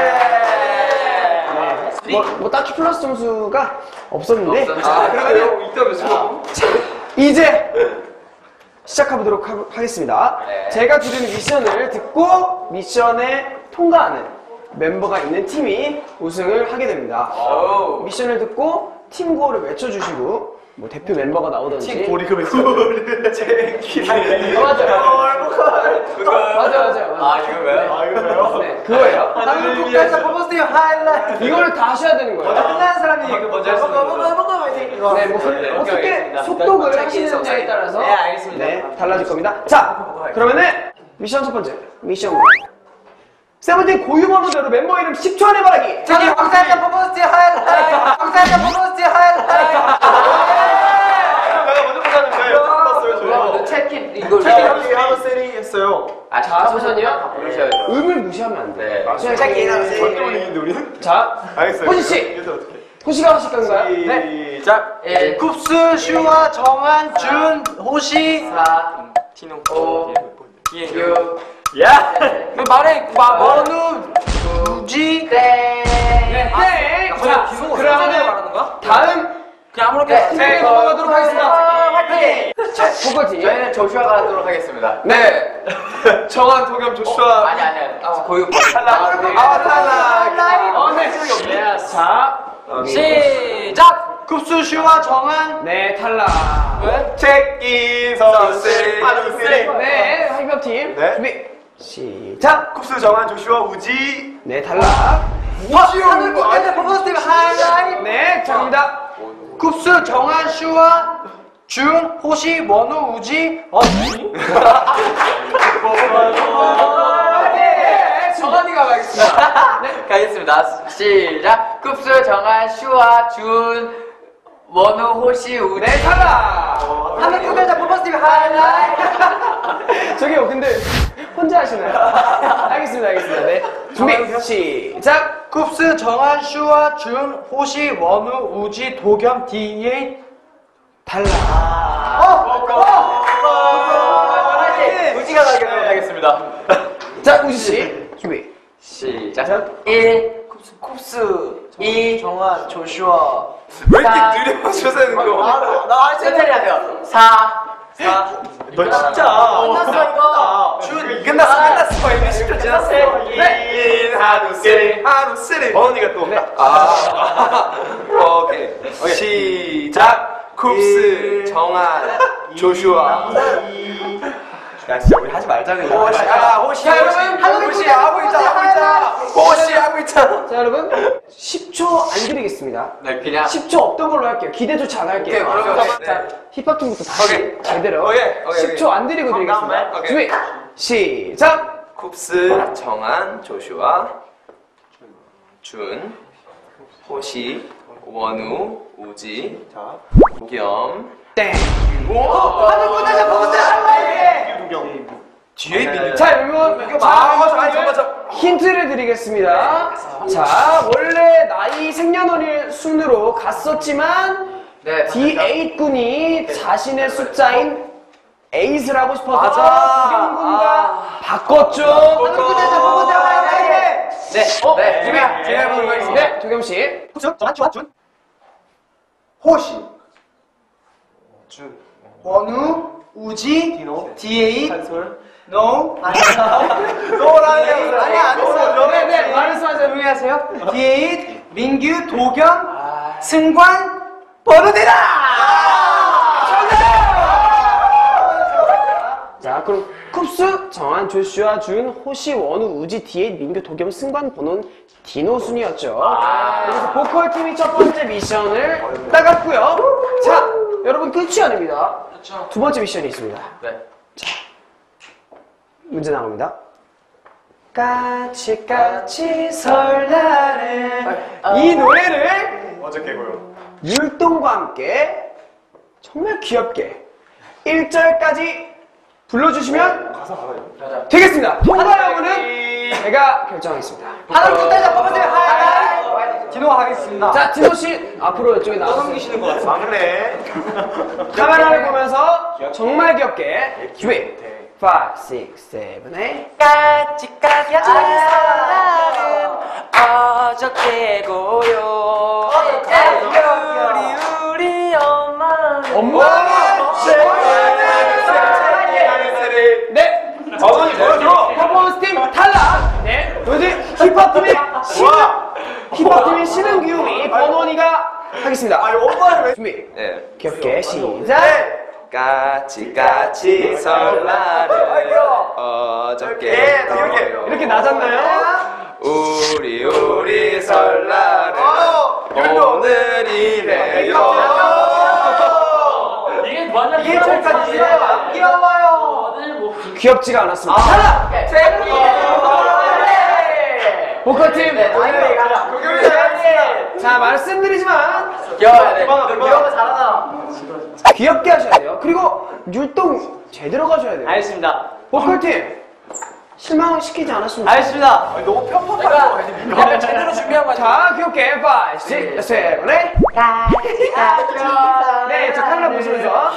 S7: 뭐 딱히 플러스 점수가 없었는데.
S16: 그러면 이따 몇 초?
S7: 이제 시작해보도록 하겠습니다. 제가 드리는 미션을 듣고 미션에 통과하는 멤버가 있는 팀이 우승을 하게 됩니다. 미션을 듣고 팀 구호를 외쳐주시고 뭐 대표 멤버가 나오던지.
S16: 팀 고리그 외쳐. 제 기대.
S7: 맞아요.
S11: 아, 이거요?
S7: 네, 그거예요.
S16: 나는 국가에서 퍼포먼스 팀 하이라이트.
S7: 이거를 다 하셔야 되는 거예요.
S16: 끝나는 사람이 이거 먼저 할수 있는
S7: 네, 뭐 어떻게 속독을 하시는지에 따라서
S11: 네, 알겠습니다.
S7: 네, 달라질 겁니다. 자, 그러면은 미션 첫 번째 미션 세븐틴 고유번호대로 멤버 이름 10초 안에 말하기.
S16: 저기 황사장 퍼포먼스 팀 하이라이트. 황사장 퍼포먼스 팀 하이라이트. 내가 먼저 보자는 거예요.
S13: 체킨 이걸
S16: 하고 세리 했어요.
S7: 자, 소선이요?
S13: 부르셔야죠.
S7: 음을 무시하면 안 돼.
S16: 체킹 하고 세리. 절대 우리는?
S7: 자,
S16: 알겠어요.
S7: 호시 씨.
S16: 이거 어떻게?
S7: 호시가 하실 건가요?
S16: 네. 시작. 쿱스, 슈아, 정한, 준, 호시.
S13: 4,
S11: 티노.
S13: 5, 6,
S16: 야!
S7: 그 말해,
S16: 원우, 우지.
S7: 네. 자, 그러면 다음
S11: 그냥 아무렇게
S7: 팀에 넘어가도록 하겠습니다.
S13: 화이팅!
S7: 보컬팀.
S13: 저희는 조슈아가 하도록 하겠습니다.
S7: 네.
S16: 정한, 도겸, 조슈아.
S13: 아니. 고유
S16: 탈락. 탈락.
S7: 네. 자,
S11: 시작!
S16: 쿱스, 슈아, 정한.
S7: 네, 탈락.
S16: 체킹, 서세리. 하루 세리.
S7: 네, 힙합팀.
S16: 네.
S7: 준비. 시작.
S16: 쿱스, 정한, 조슈아, 우지.
S7: 네, 탈락.
S16: 하늘 국가에서 퍼포먼스 팀 하이라이트.
S7: 네, 정답니다.
S16: 쿱스, 정한, 슈아, 준, 호시, 원우, 우지.
S7: 네, 정한이가 가겠습니다. 네.
S13: 가겠습니다. 시작! 쿱스, 정한, 슈아, 준, 원우, 호시, 우지.
S7: 네, 탈락.
S16: 하늘 국가에서 퍼포먼스 팀 하이라이트.
S7: 저기요, 근데 혼자 하시나요? 알겠습니다. 네. 준비, 시작.
S16: 쿱스, 정한, 슈아, 준, 호시, 원우, 우지, 도겸, D8.
S7: 탈락.
S13: 우지가 가겠습니다.
S7: 자, 우지씨. 준비.
S13: 시작. 1, 쿱스, 2,
S16: 정한, 조슈아.
S13: 왜 이렇게
S16: 느려 맞춰서 하는 거?
S13: 나 천천히 하세요. 4,
S16: 너 진짜.
S13: 끝났어, 이거.
S16: 준, 끝났어. 이미 10초 지났어. 네. 하루 세리. 언니가 또. 오케이. 시작.
S3: 쿱스, 정한, 조슈아. 야 진짜 우리 하지 말자 그냥. 호시
S7: 자, 여러분,
S3: 호시 하고 있잖아. 호시 하고 있잖아.
S7: 자, 여러분 10초 안 드리겠습니다.
S13: 네, 그냥
S7: 10초 없던 걸로 할게요. 기대조차 안 할게요.
S13: 오케이, 그럼,
S7: 자, 힙합팀부터 다시 제대로 10초 안 드리고 드리겠습니다. 준비, 시작!
S3: 쿱스, 정한, 조슈아, 준, 호시, 원우, 우지, 겸,
S7: 땡.
S3: 하늘보다 보자. 뒤에 있는.
S7: 자, 여러분, 힌트를 드리겠습니다. 자, 원래 나이 생년월일 순으로 갔었지만 D8 군이 자신의 숫자인 8을 하고 싶어서 구경군과 바꿨죠.
S13: 제가 해보는 거 있습니다.
S7: 네, 도겸 씨.
S3: 준, 호시, 준, 원우, 우지, 디노, D8, 한솔, 노, 노라는 아니야 안 했어.
S7: 네, 말씀하세요. 조용히 하세요.
S3: D8, 민규, 도겸, 승관, 버르디라.
S7: 자, 그럼 쿱스, 정한, 조슈아, 준, 호시, 원우, 우지, D8, 민규, 도겸, 승관, 번호는 디노 순이었죠. 그래서 보컬팀이 첫 번째 미션을 따갔고요. 자, 여러분 끝이 아닙니다. 두 번째 미션이 있습니다. 자, 문제 나옵니다. 까치까치 설날에 이 노래를
S3: 어저께고요.
S7: 율동과 함께 정말 귀엽게 1절까지 불러주시면 되겠습니다. 통과 여부는 제가 결정하겠습니다.
S3: 하나 끝내자 뽑아주세요. 디노 하겠습니다.
S7: 자, 디노씨 앞으로 이쪽에 나와주세요.
S3: 넘기시는 것 같아요. 막내.
S7: 카메라를 보면서 정말 귀엽게 준비 5, 6, 7, 8
S1: 까치까치 설날은 어저께고요. 우리 엄마는
S7: 네!
S3: 어머니 보여줘!
S7: 퍼포먼스 팀 탈락! 네! 요즘 힙합팀의 신은 귀요미 번원이가 하겠습니다.
S3: 아니 엄마를 왜?
S7: 준비!
S3: 네.
S7: 귀엽게 시작!
S3: 까치까치 설날은 어저께
S7: 이렇게 낮았나요?
S3: 우리 설날은 오늘이래요.
S8: 이게 맞아.
S7: 이게 저기까지
S3: 귀여워요.
S7: 귀엽지가 않았습니다. 탈락! 보컬팀 자, 말씀드리지만
S13: 귀여워야 돼. 귀여워 잘하나.
S7: 귀엽게 하셔야 돼요. 그리고 율동 제대로 가셔야 돼요.
S13: 알겠습니다.
S7: 보컬팀 실망시키지 않았으면
S13: 알겠습니다.
S3: 너무 편법한
S13: 내가 제대로 준비한 거야.
S7: 자, 귀엽게 5, 6, 7, 8 네, 저 카메라 보시면서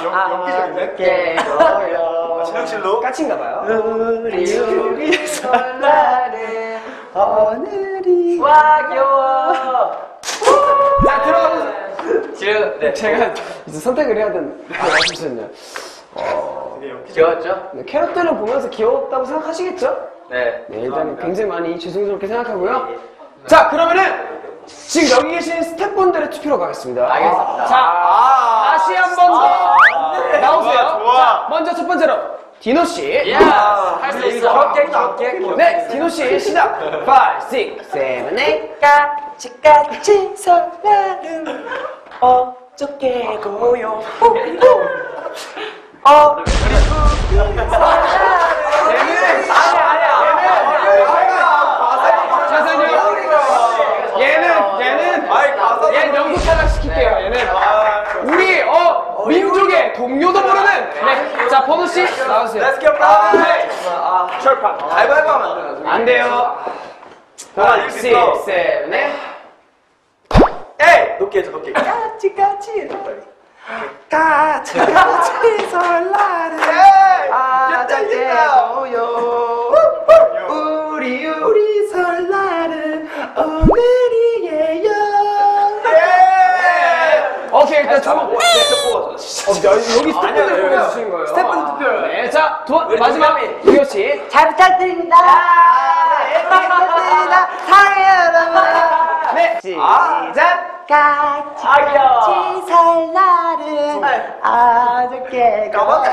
S3: 지능실로
S7: 까친가봐요.
S1: 우리 설날에 오늘이 와 귀여워.
S7: 자, 들어가보세요.
S13: 지금 네.
S7: 제가 이제 선택을 해야 되는 말씀드렸네요.
S13: 귀여웠죠?
S7: 네, 캐럿들을 보면서 귀엽다고 생각하시겠죠?
S13: 네.
S7: 네, 일단 굉장히 많이 죄송스럽게 생각하고요. 자, 그러면은 지금 여기 계신 스태프분들의 투표로 가겠습니다.
S13: 알겠습니다.
S7: 자, 다시 한 번 더 나오세요. 자, 먼저 첫 번째로 디노 씨.
S13: 할 수 있어.
S7: 네, 디노 씨 시작. 5, 6, 7, 8
S1: 까치까치 설날은 어저께고요.
S7: 얘는 연구 탈락시킬게요. 얘는 우리 민족의 동료도 모르는. 네, 자, 번호 씨 나와주세요.
S3: Let's get right. 철판. 가위바위보 하면
S7: 안 돼요. 5, 6, 7, 8
S3: 에이! 높게 해줘, 높게.
S1: 까치까치
S3: 까치 설날은 어저께고요. 우리 설날은 오늘이에요.
S7: 오케이, 일단 여기 스태프분들 보내주신 거예요.
S3: 스태프분들 투표를.
S7: 네, 자, 마지막 이효 씨.
S1: 잘 부탁드립니다. 사랑해요 여러분.
S7: 네, 시작.
S1: 까치까치 설날은
S7: 아저께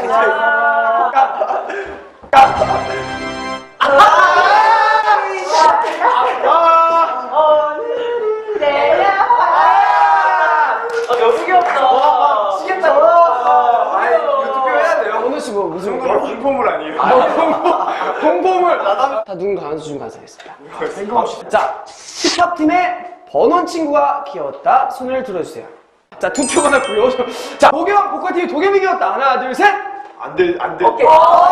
S15: 너무 귀엽다. 시겠다. 이거 투표해야 돼요.
S7: 오늘 씨 뭐 무슨
S15: 공포물 아니에요?
S7: 공포물. 다 누군가 안 주준 가사였습니다. 자, 힙합 팀의 번원 친구가 귀여웠다. 손을 들어주세요. 자, 투표 받았고요. 자, 도겸 보컬 팀 도겸이 귀여웠다. 하나, 둘, 셋.
S15: 안 돼.
S7: 오케이.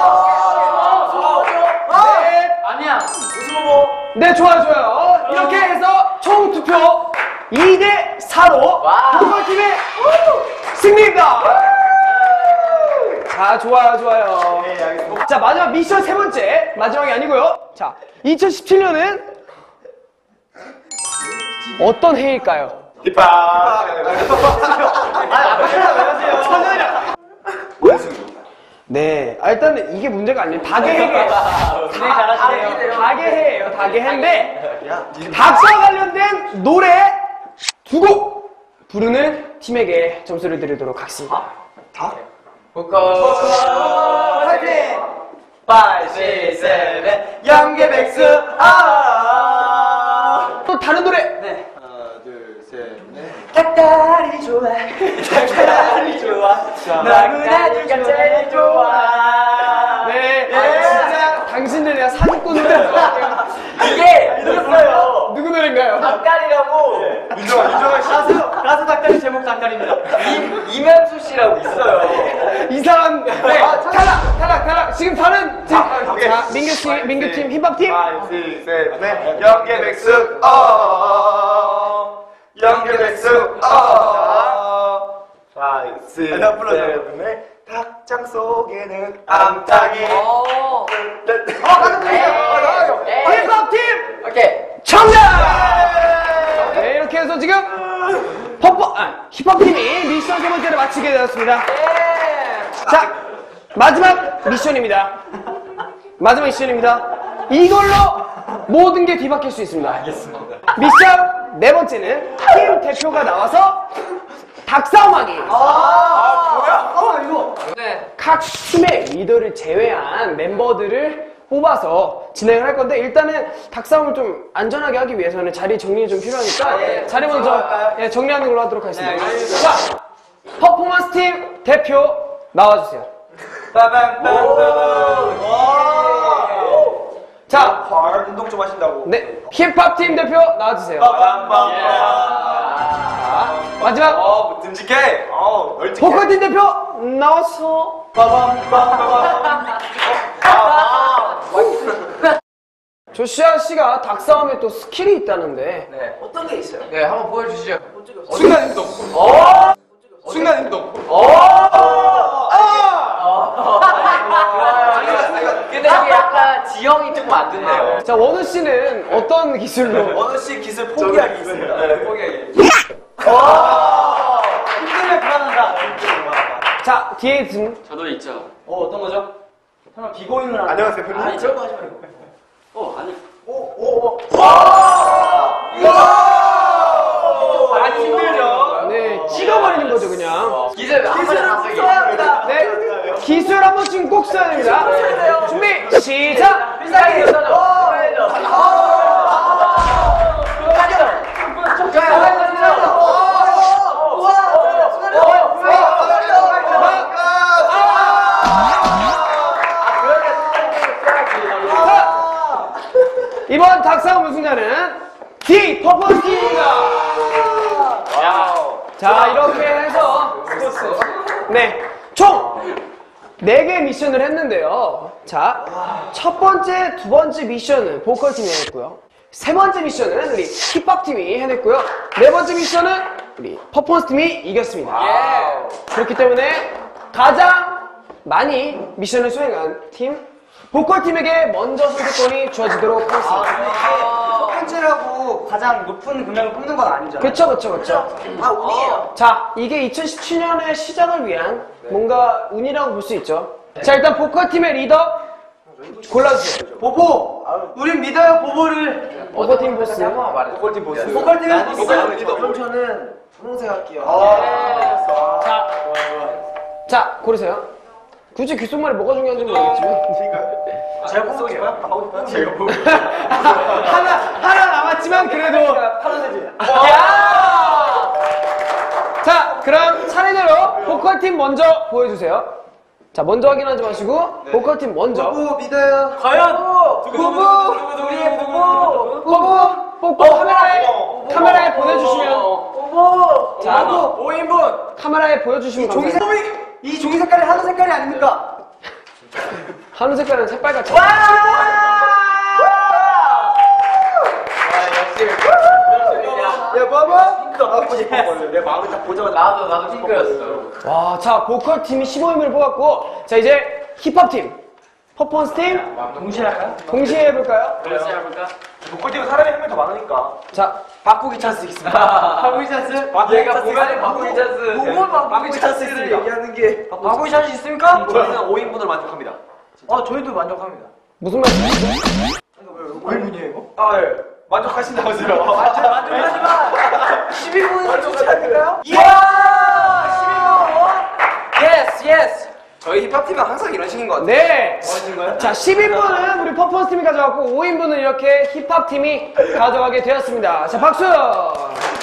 S7: 네.
S8: 아니야.
S7: 네, 좋아요. 이렇게 해서 총 투표 2대 4로 보컬 팀의 승리입니다. 자, 좋아요. 자, 마지막 미션 세 번째. 마지막이 아니고요. 자, 2017년은 어떤 해일까요? 네, 일단 이게 문제가 아니에요. 닭의 해예요. 닭의 해인데 닭과 관련된 노래 2곡 부르는 팀에게 점수를 드리도록 하겠습니다.
S15: 닭?
S7: 파이팅!
S15: 5, 6, 7 영계백수
S7: 또 다른 노래.
S15: 네. 하나, 둘, 셋, 넷.
S7: 닭다리 좋아. 닭다리 좋아. 너무나도 제일 좋아. 네. 진짜 당신들 내가 사기꾼으로
S15: 이게 있었어요.
S7: 누구 노래인가요?
S15: 닭다리라고. 윤정아 씨. 가수 닭다리 제목 닭다리입니다. 이면수 씨라고 있어요.
S7: 이 사람. 네. 탈락. 지금 다른 팀. 자, 민규 팀, 힙합 팀.
S15: 5, 6, 7, 8. 영계백숙 영계백숙 5, 6, 7, 8. 닭장 속에는 암탉이.
S7: 힙합 팀.
S8: 오케이.
S7: 정답! 네, 이렇게 해서 지금 힙합 팀이 미션 세 번째를 마치게 되었습니다. 자, 마지막 미션입니다. 이걸로 모든 게 뒤바뀔 수 있습니다.
S15: 알겠습니다.
S7: 미션 네 번째는 팀 대표가 나와서 닭싸움하기.
S15: 뭐야? 이거.
S7: 네. 각 팀의 리더를 제외한 member들을 뽑아서 진행을 할 건데, 일단은 닭싸움을 좀 안전하게 하기 위해서는 자리 정리가 좀 필요하니까 자리 먼저 정리하는 걸로 하도록 하겠습니다. 자, 퍼포먼스 팀 대표 나와주세요. 자,
S15: 운동 좀 하신다고.
S7: 네, 힙합 팀 대표 나와주세요. 자, 마지막
S15: 듬직해. 널찍해.
S7: 보컬 팀 대표 나와서. 조시아 씨가 닭싸움에 또 스킬이 있다는데.
S13: 네.
S7: 어떤 게 있어요?
S13: 네, 한번 보여주시죠.
S15: 순간 이동. 순간 이동.
S13: 근데 이게 약간 지형이 조금 안 듣네요.
S7: 자, 원우 씨는 어떤 기술로?
S15: 원우 씨 기술 포기하기 있습니다. 네, 포기하기. 힘들면 불안한다.
S7: 자, 뒤에 등.
S8: 저도 있죠.
S15: 어떤 거죠? 설마 비고잉을 하는. 안녕하세요, 팬님.
S8: 아니 저거 하지 말고. 아니.
S15: 안 힘들죠?
S7: 네, 찍어버리는 거죠, 그냥.
S13: 기술 한 번에 다 쓰기.
S7: 네, 기술 한 번쯤 꼭 써야 됩니다. 준비, 시작!
S13: 비싸게
S7: 이번 닭싸움 우승자는 D 퍼포먼스 팀입니다. 자, 이렇게 해서 네, 총 4개 미션을 했는데요. 자, 첫 번째, 두 번째 미션은 보컬 팀이 해냈고요. 세 번째 미션은 우리 힙합 팀이 해냈고요. 네 번째 미션은 우리 퍼포먼스 팀이 이겼습니다. 그렇기 때문에 가장 많이 미션을 수행한 팀 보컬 팀에게 먼저 선택권이 주어지도록 하겠습니다.
S15: 첫 번째라고 가장 높은 금액을 뽑는 건 아니잖아요.
S7: 그쵸.
S15: 다 운이에요.
S7: 자, 이게 2017년의 시작을 위한 뭔가 운이라고 볼 수 있죠. 자, 일단 보컬 팀의 리더 골라주세요.
S15: 보보! 우린 믿어요, 보보를.
S7: 보컬 팀 보스.
S15: 보컬 팀 보스. 보컬 팀은 보스. 그럼 저는 분홍색 할게요.
S7: 자, 자, 고르세요. 굳이 귓속말이 뭐가 중요한지 모르겠지만.
S15: 제가 보고 싶어요? 제가 보고
S7: 하나 남았지만 그래도.
S15: 파란색이.
S7: 야! 자, 그럼 차례대로 보컬팀 먼저 보여주세요. 자, 먼저 확인하지 마시고 보컬팀 먼저.
S15: 부부 믿어요.
S7: 과연 부부 우리의 부부 뽀뽀 카메라에 보내주시면 부부 자 5인분 카메라에 보여주시면 감사합니다.
S15: 이 종이 색깔이 하늘 색깔이 아닙니까?
S7: 하늘 색깔은 새빨갛죠.
S15: 야 봐봐. 내 마음을 딱 보자마자 나도 핑크였어.
S7: 와, 자 보컬팀이 15인분을 뽑았고 자 이제 힙합팀 퍼포먼스팀
S15: 동시에 할까요?
S7: 동시에 해볼까요?
S8: 동시에 해볼까?
S15: 보컬팀은 사람이 한 명 더 많으니까.
S7: 자
S15: 바꾸기 찬스 있습니다.
S8: 바꾸기 찬스?
S15: 얘가
S8: 보관의 바꾸기 찬스.
S15: 뭘 바꾸기 찬스를 얘기하는 게 바꾸기 찬스 있습니까? 저희는 5인분을 만족합니다. 저희도 만족합니다.
S7: 무슨 말이죠?
S15: 5인분이에요 이거? 아 예. 만족하신다면서요? 만족하지만 12분은 좋지 않을까요? 이야! 12분! 예스 예스! 저희 힙합팀은 항상 이런 식인 것 같아요.
S7: 네! 자 12분은 우리 퍼포먼스팀이 가져갔고 5인분은 이렇게 힙합팀이 가져가게 되었습니다. 자 박수! 와우!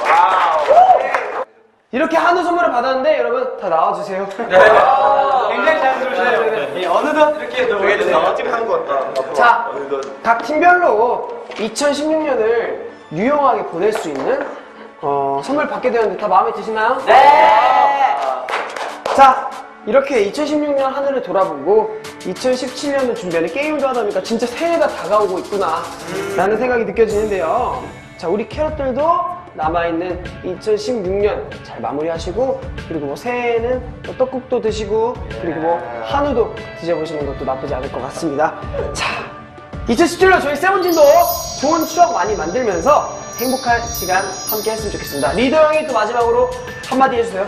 S7: 이렇게 한우 선물을 받았는데 여러분 다 나와주세요.
S15: 네. 굉장히 자연스러우시네요. 어느덧 이렇게 나와지게 하는 것 같다.
S7: 자, 각 팀별로 2016년을 유용하게 보낼 수 있는 선물 받게 되었는데 다 마음에 드시나요?
S15: 네!
S7: 자, 이렇게 2016년 하늘을 돌아보고 2017년을 준비하는 게임도 하다 보니까 진짜 새해가 다가오고 있구나 라는 생각이 느껴지는데요. 자, 우리 캐럿들도 남아있는 2016년 잘 마무리하시고 그리고 뭐 새해에는 또 떡국도 드시고 그리고 뭐 한우도 드셔보시는 것도 나쁘지 않을 것 같습니다. 자, 2017년 저희 세븐틴도 좋은 추억 많이 만들면서 행복한 시간 함께 했으면 좋겠습니다. 리더 형이 또 마지막으로 한마디 해주세요.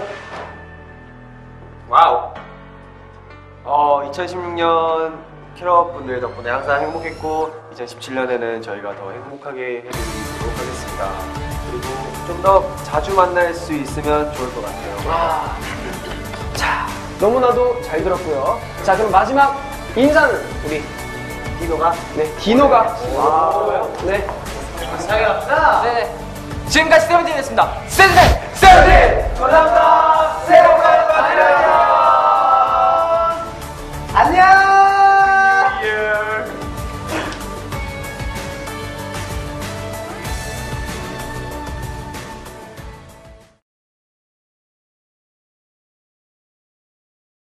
S16: 와우. 2016년 캐럿 분들 덕분에 항상 행복했고 2017년에는 저희가 더 행복하게 해드리도록 하겠습니다. 그리고 좀 더 자주 만날 수 있으면 좋을 것 같아요.
S7: 자, 너무나도 잘 들었고요. 자, 그럼 마지막 인사는 우리 디노가. 네, 디노가. 와, 네.
S15: 감사합니다.
S7: 네.
S15: 지금까지 세븐틴이었습니다. 세븐틴! 감사합니다.